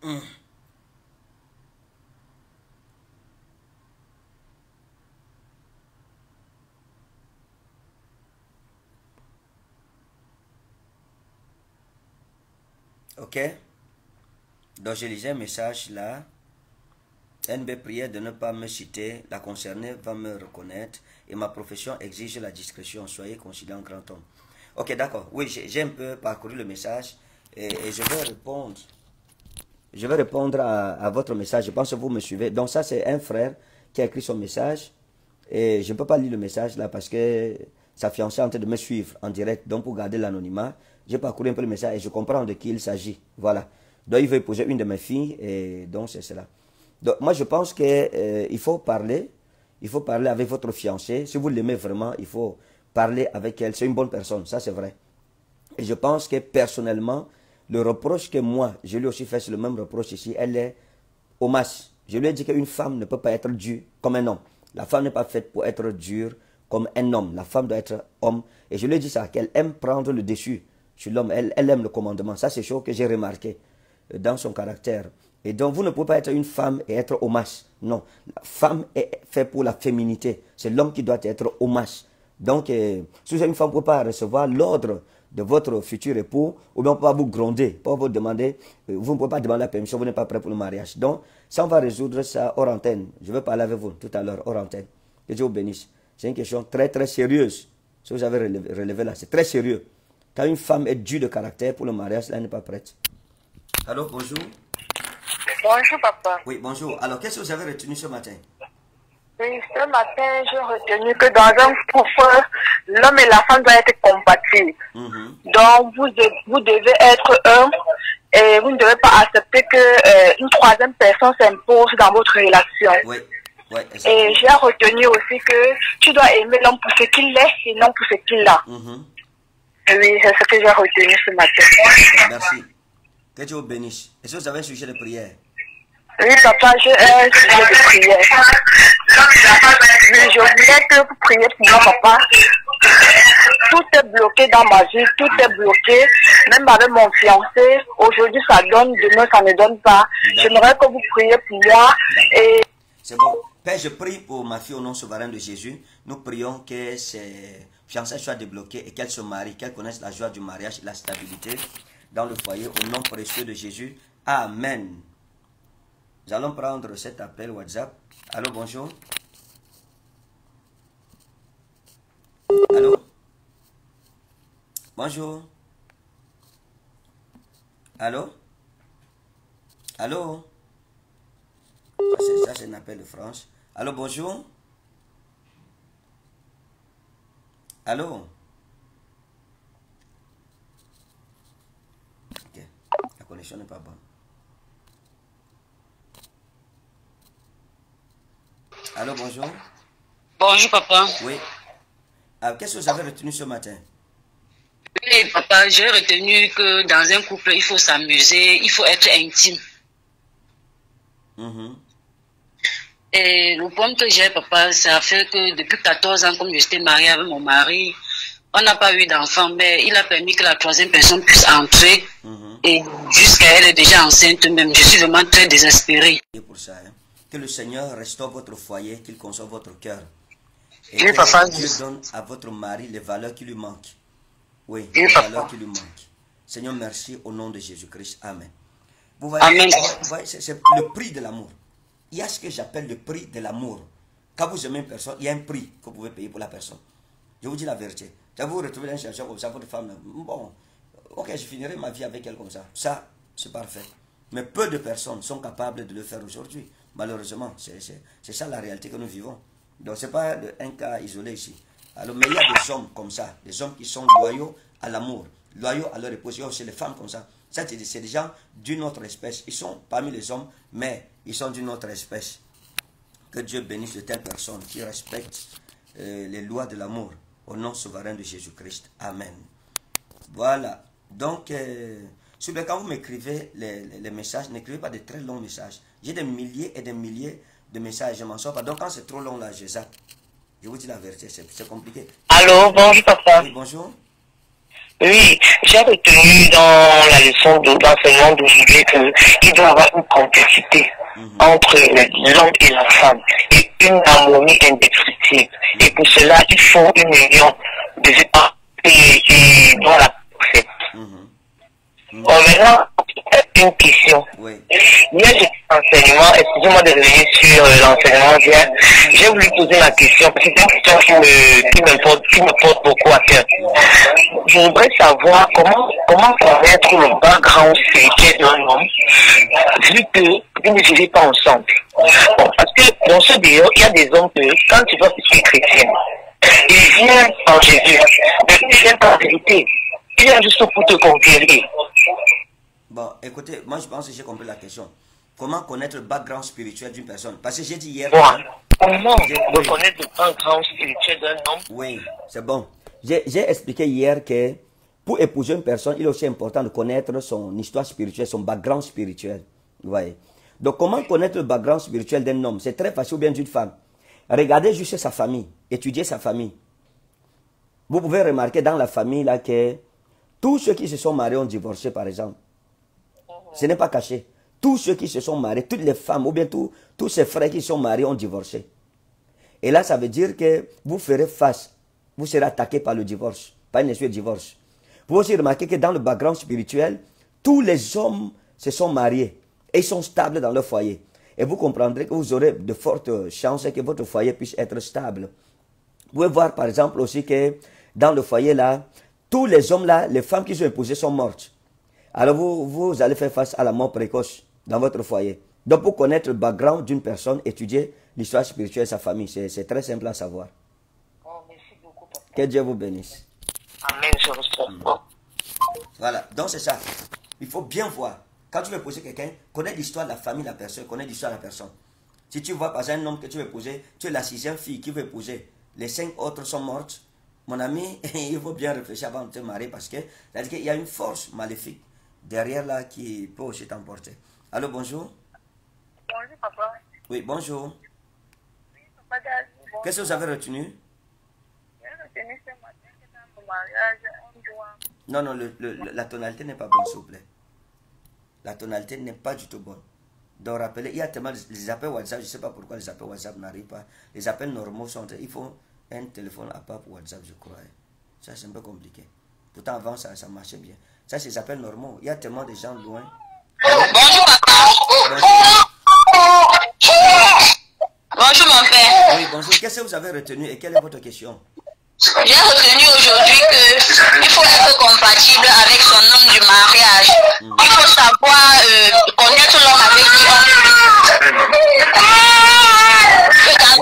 S1: Mm. Ok. Donc je lisais un message là. N B priait de ne pas me citer. La concernée va me reconnaître. Et ma profession exige la discrétion. Soyez considéré en grand homme. Ok, d'accord. Oui, j'ai un peu parcouru le message. Et, et je vais répondre. Je vais répondre à, à votre message. Je pense que vous me suivez. Donc ça, c'est un frère qui a écrit son message. Et je ne peux pas lire le message là parce que sa fiancée est en train de me suivre en direct. Donc pour garder l'anonymat, j'ai parcouru un peu le message et je comprends de qui il s'agit. Voilà. Donc il veut épouser une de mes filles et donc c'est cela. Donc moi je pense qu'il euh, faut parler. Il faut parler avec votre fiancée. Si vous l'aimez vraiment, il faut parler avec elle. C'est une bonne personne, ça c'est vrai. Et je pense que personnellement, le reproche que moi, je lui ai aussi fait, c'est le même reproche ici. Elle est au masse. Je lui ai dit qu'une femme ne peut pas être dure comme un homme. La femme n'est pas faite pour être dure comme un homme. La femme doit être homme. Et je lui ai dit ça, qu'elle aime prendre le dessus sur l'homme. Elle, elle aime le commandement. Ça, c'est chose que j'ai remarqué dans son caractère. Et donc, vous ne pouvez pas être une femme et être au masse. Non. La femme est faite pour la féminité. C'est l'homme qui doit être au masse. Donc, euh, si vous êtes une femme, vous ne pouvez pas recevoir l'ordre de votre futur époux, ou bien on ne peut pas vous gronder, pas vous demander, vous ne pouvez pas demander la permission, vous n'êtes pas prêt pour le mariage. Donc, ça, on va résoudre ça hors antenne. Je vais parler avec vous tout à l'heure, hors antenne. Que Dieu vous bénisse. C'est une question très, très sérieuse. Ce que vous avez relevé, relevé là, c'est très sérieux. Quand une femme est dure de caractère pour le mariage, là, elle n'est pas prête. Allô, bonjour.
S2: Bonjour, papa.
S1: Oui, bonjour. Alors, qu'est-ce que vous avez retenu ce matin?
S2: Oui, ce matin, j'ai retenu que dans un couple, l'homme et la femme doivent être compatibles. Mm-hmm. Donc, vous, de, vous devez être un et vous ne devez pas accepter que euh, une troisième personne s'impose dans votre relation.
S1: Oui. Oui,
S2: et j'ai retenu aussi que tu dois aimer l'homme pour ce qu'il est et non pour ce qu'il a. Mm-hmm. Oui, c'est ce que j'ai retenu ce matin.
S1: Merci. Que Dieu vous bénisse. Est-ce que vous avez un sujet de prière?
S2: Oui, papa, j'ai un sujet de prière. Oui, je voulais que vous priez pour moi, papa. Tout est bloqué dans ma vie, tout est bloqué. Même avec mon fiancé, aujourd'hui ça donne, demain ça ne donne pas. J'aimerais que vous priez pour moi. Et...
S1: C'est bon. Père, je prie pour ma fille au nom souverain de Jésus. Nous prions que ses fiançailles soient débloquées et qu'elle se marie, qu'elle connaisse la joie du mariage et la stabilité dans le foyer au nom précieux de Jésus. Amen. Nous allons prendre cet appel WhatsApp. Allô, bonjour. Allô? Bonjour. Allô? Allô? Ça, c'est un appel de France. Allô, bonjour. Allô? Ok. La connexion n'est pas bonne. Allô, bonjour.
S3: Bonjour, papa.
S1: Oui. Qu'est-ce que vous avez retenu ce matin?
S3: Oui, papa, j'ai retenu que dans un couple, il faut s'amuser, il faut être intime.
S1: Mm-hmm.
S3: Et le problème que j'ai, papa, ça fait que depuis quatorze ans, comme j'étais mariée avec mon mari, on n'a pas eu d'enfant, mais il a permis que la troisième personne puisse entrer. Mm-hmm. Et jusqu'à elle est déjà enceinte même. Je suis vraiment très désespérée.
S1: Et pour ça, hein, que le Seigneur restaure votre foyer, qu'il console votre cœur. Et
S3: oui,
S1: que
S3: papa,
S1: Dieu donne à votre mari les valeurs qui lui manquent. Oui,
S3: oui,
S1: les
S3: papa.
S1: valeurs qui lui manquent. Seigneur, merci au nom de Jésus-Christ. Amen. Vous voyez,
S3: Amen.
S1: Vous voyez c'est le prix de l'amour. Il y a ce que j'appelle le prix de l'amour. Quand vous aimez une personne, il y a un prix que vous pouvez payer pour la personne. Je vous dis la vérité. Quand vous vous retrouvez dans une situation comme ça, votre femme, bon, ok, je finirai ma vie avec elle comme ça. Ça, c'est parfait. Mais peu de personnes sont capables de le faire aujourd'hui. Malheureusement, c'est ça la réalité que nous vivons. Donc, ce n'est pas un cas isolé ici. Alors, mais il y a des hommes comme ça, des hommes qui sont loyaux à l'amour, loyaux à leur épouse. Il y a aussi les femmes comme ça. Ça, c'est des gens d'une autre espèce. Ils sont parmi les hommes, mais ils sont d'une autre espèce. Que Dieu bénisse de telles personnes qui respectent euh, les lois de l'amour au nom souverain de Jésus-Christ. Amen. Voilà. Donc, euh, quand vous m'écrivez les, les, les messages, n'écrivez pas de très longs messages. J'ai des milliers et des milliers de messages, je m'en sors pas. Donc, quand c'est trop long, là, je zappe. Je vous dis la vérité, c'est compliqué.
S2: Allô, bonjour, papa.
S1: Oui, bonjour.
S4: Oui, j'ai retenu dans la leçon d'enseignement d'aujourd'hui qu'il doit y avoir une complicité mm-hmm. entre l'homme et la femme et une harmonie indescriptible. Et pour cela, il faut une union de et, et dans la parfaite. Mm-hmm. Mm-hmm. Bon, maintenant, une question. Oui. Hier, j'ai l'enseignement, excusez-moi de revenir sur euh, l'enseignement d'hier. J'ai voulu poser ma question, parce que c'est une question qui me, qui me, porte, qui me porte beaucoup à cœur. Je voudrais savoir comment, comment connaître le background spirituel d'un homme, vu que vous ne vivez pas ensemble. Bon, parce que dans ce dehors, il y a des hommes que, quand tu vois que tu es chrétien, ils viennent en Jésus, mais ils viennent en vérité. Ils viennent juste pour te conquérir.
S1: Bon, écoutez, moi je pense que j'ai compris la question. Comment connaître le background spirituel d'une personne? Parce que j'ai dit hier...
S4: Bon, hein, comment reconnaître le background spirituel d'un homme?
S1: Oui, c'est bon. J'ai expliqué hier que pour épouser une personne, il est aussi important de connaître son histoire spirituelle, son background spirituel. Vous voyez? Donc, comment connaître le background spirituel d'un homme? C'est très facile, ou bien d'une femme. Regardez juste sa famille, étudiez sa famille. Vous pouvez remarquer dans la famille là que tous ceux qui se sont mariés ont divorcé, par exemple. Ce n'est pas caché. Tous ceux qui se sont mariés, toutes les femmes, ou bien tous, tous ces frères qui sont mariés ont divorcé. Et là, ça veut dire que vous ferez face, vous serez attaqué par le divorce, par une espèce de divorce. Vous aussi remarquez que dans le background spirituel, tous les hommes se sont mariés et ils sont stables dans leur foyer. Et vous comprendrez que vous aurez de fortes chances que votre foyer puisse être stable. Vous pouvez voir par exemple aussi que dans le foyer là, tous les hommes là, les femmes qui sont épousées sont mortes. Alors vous, vous allez faire face à la mort précoce dans votre foyer. Donc pour connaître le background d'une personne, étudier l'histoire spirituelle de sa famille. C'est très simple à savoir.
S4: Oh, merci beaucoup, papa.
S1: Que Dieu vous bénisse.
S4: Amen, je reçois.
S1: Mmh. Voilà, donc c'est ça. Il faut bien voir. Quand tu veux épouser quelqu'un, connais l'histoire de la famille de la personne, connais l'histoire de la personne. Si tu vois par exemple un homme que tu veux épouser, tu es la sixième fille qui veut épouser, les cinq autres sont mortes, mon ami, il faut bien réfléchir avant de te marier parce que c'est-à-dire qu'il y a une force maléfique derrière là qui peut aussi t'emporter. Allô, bonjour.
S2: Bonjour, papa.
S1: Oui, bonjour.
S2: Oui, papa David, bonjour.
S1: Qu'est-ce que vous avez retenu?
S2: J'ai retenu ce matin que dans le mariage, on doit...
S1: Non, non, le, le, la tonalité n'est pas bonne, s'il vous plaît. La tonalité n'est pas du tout bonne. Donc, rappelez, il y a tellement les appels WhatsApp, je ne sais pas pourquoi les appels WhatsApp n'arrivent pas. Les appels normaux sont... Il faut un téléphone à part pour WhatsApp, je crois. Ça, c'est un peu compliqué. Pourtant, avant, ça, ça marchait bien. Ça, c'est les appels normaux. Il y a tellement de gens loin.
S3: Bonjour, papa.
S1: Bonjour.
S3: Bonjour, mon père.
S1: Oui, bonjour. Qu'est-ce que vous avez retenu et quelle est votre question?
S3: J'ai retenu aujourd'hui qu'il faut être compatible avec son homme du mariage. Mm. Il faut savoir euh, connaître l'homme avec qui on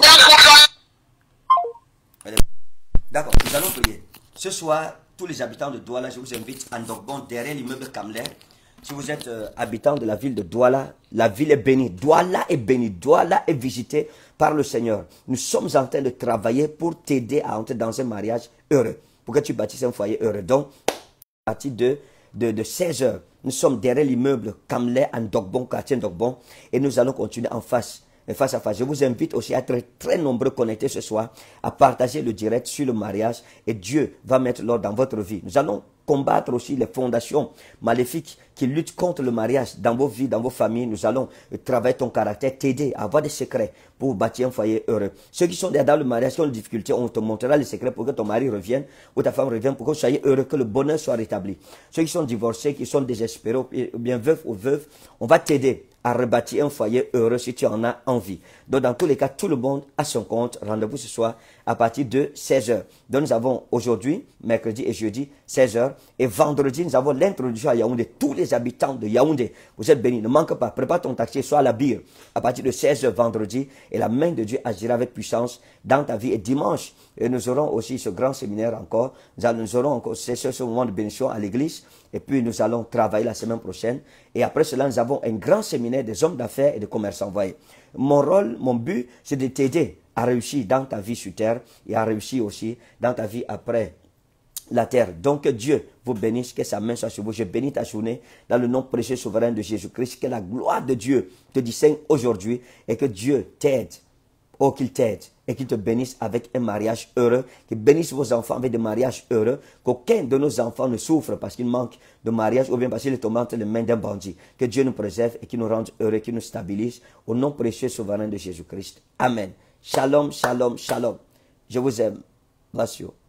S3: vit.
S1: D'accord, nous allons prier. Ce soir, tous les habitants de Douala, je vous invite à Ndogbon, derrière l'immeuble Kamler. Si vous êtes euh, habitant de la ville de Douala, la ville est bénie. Douala est bénie. Douala est visitée par le Seigneur. Nous sommes en train de travailler pour t'aider à entrer dans un mariage heureux. Pour que tu bâtisses un foyer heureux. Donc, à partir de, de, de seize heures, nous sommes derrière l'immeuble Kamler à Ndogbon, quartier Ndogbon. Et nous allons continuer en face. face à face. Je vous invite aussi à être très nombreux connectés ce soir, à partager le direct sur le mariage et Dieu va mettre l'ordre dans votre vie. Nous allons combattre aussi les fondations maléfiques qui luttent contre le mariage dans vos vies, dans vos familles. Nous allons travailler ton caractère, t'aider à avoir des secrets pour bâtir un foyer heureux. Ceux qui sont déjà dans le mariage, qui ont des difficultés, on te montrera les secrets pour que ton mari revienne ou ta femme revienne, pour que vous soyez heureux, que le bonheur soit rétabli. Ceux qui sont divorcés, qui sont désespérés, ou bien veufs ou veuves, on va t'aider à rebâtir un foyer heureux si tu en as envie. Donc dans tous les cas, tout le monde a son compte. Rendez-vous ce soir à partir de seize heures. Donc nous avons aujourd'hui, mercredi et jeudi, seize heures. Et vendredi, nous avons l'introduction à Yaoundé. Tous les habitants de Yaoundé, vous êtes bénis. Ne manque pas. Prépare ton taxi, sois à la bire. À partir de seize heures vendredi. Et la main de Dieu agira avec puissance dans ta vie. Et dimanche, et nous aurons aussi ce grand séminaire encore. Nous, allons, nous aurons encore ce, ce moment de bénédiction à l'église. Et puis nous allons travailler la semaine prochaine. Et après cela, nous avons un grand séminaire des hommes d'affaires et des commerçants. Voyez. Mon rôle, mon but, c'est de t'aider à réussir dans ta vie sur terre et à réussir aussi dans ta vie après la terre. Donc que Dieu vous bénisse, que sa main soit sur vous. Je bénis ta journée dans le nom précieux souverain de Jésus-Christ. Que la gloire de Dieu te distingue aujourd'hui et que Dieu t'aide Oh, qu'il t'aide et qu'il te bénisse avec un mariage heureux, qu'il bénisse vos enfants avec des mariages heureux, qu'aucun de nos enfants ne souffre parce qu'il manque de mariage ou bien parce qu'il est tombé entre les mains d'un bandit. Que Dieu nous préserve et qu'il nous rende heureux, qu'il nous stabilise au nom précieux et souverain de Jésus-Christ. Amen. Shalom, shalom, shalom. Je vous aime. Bless you.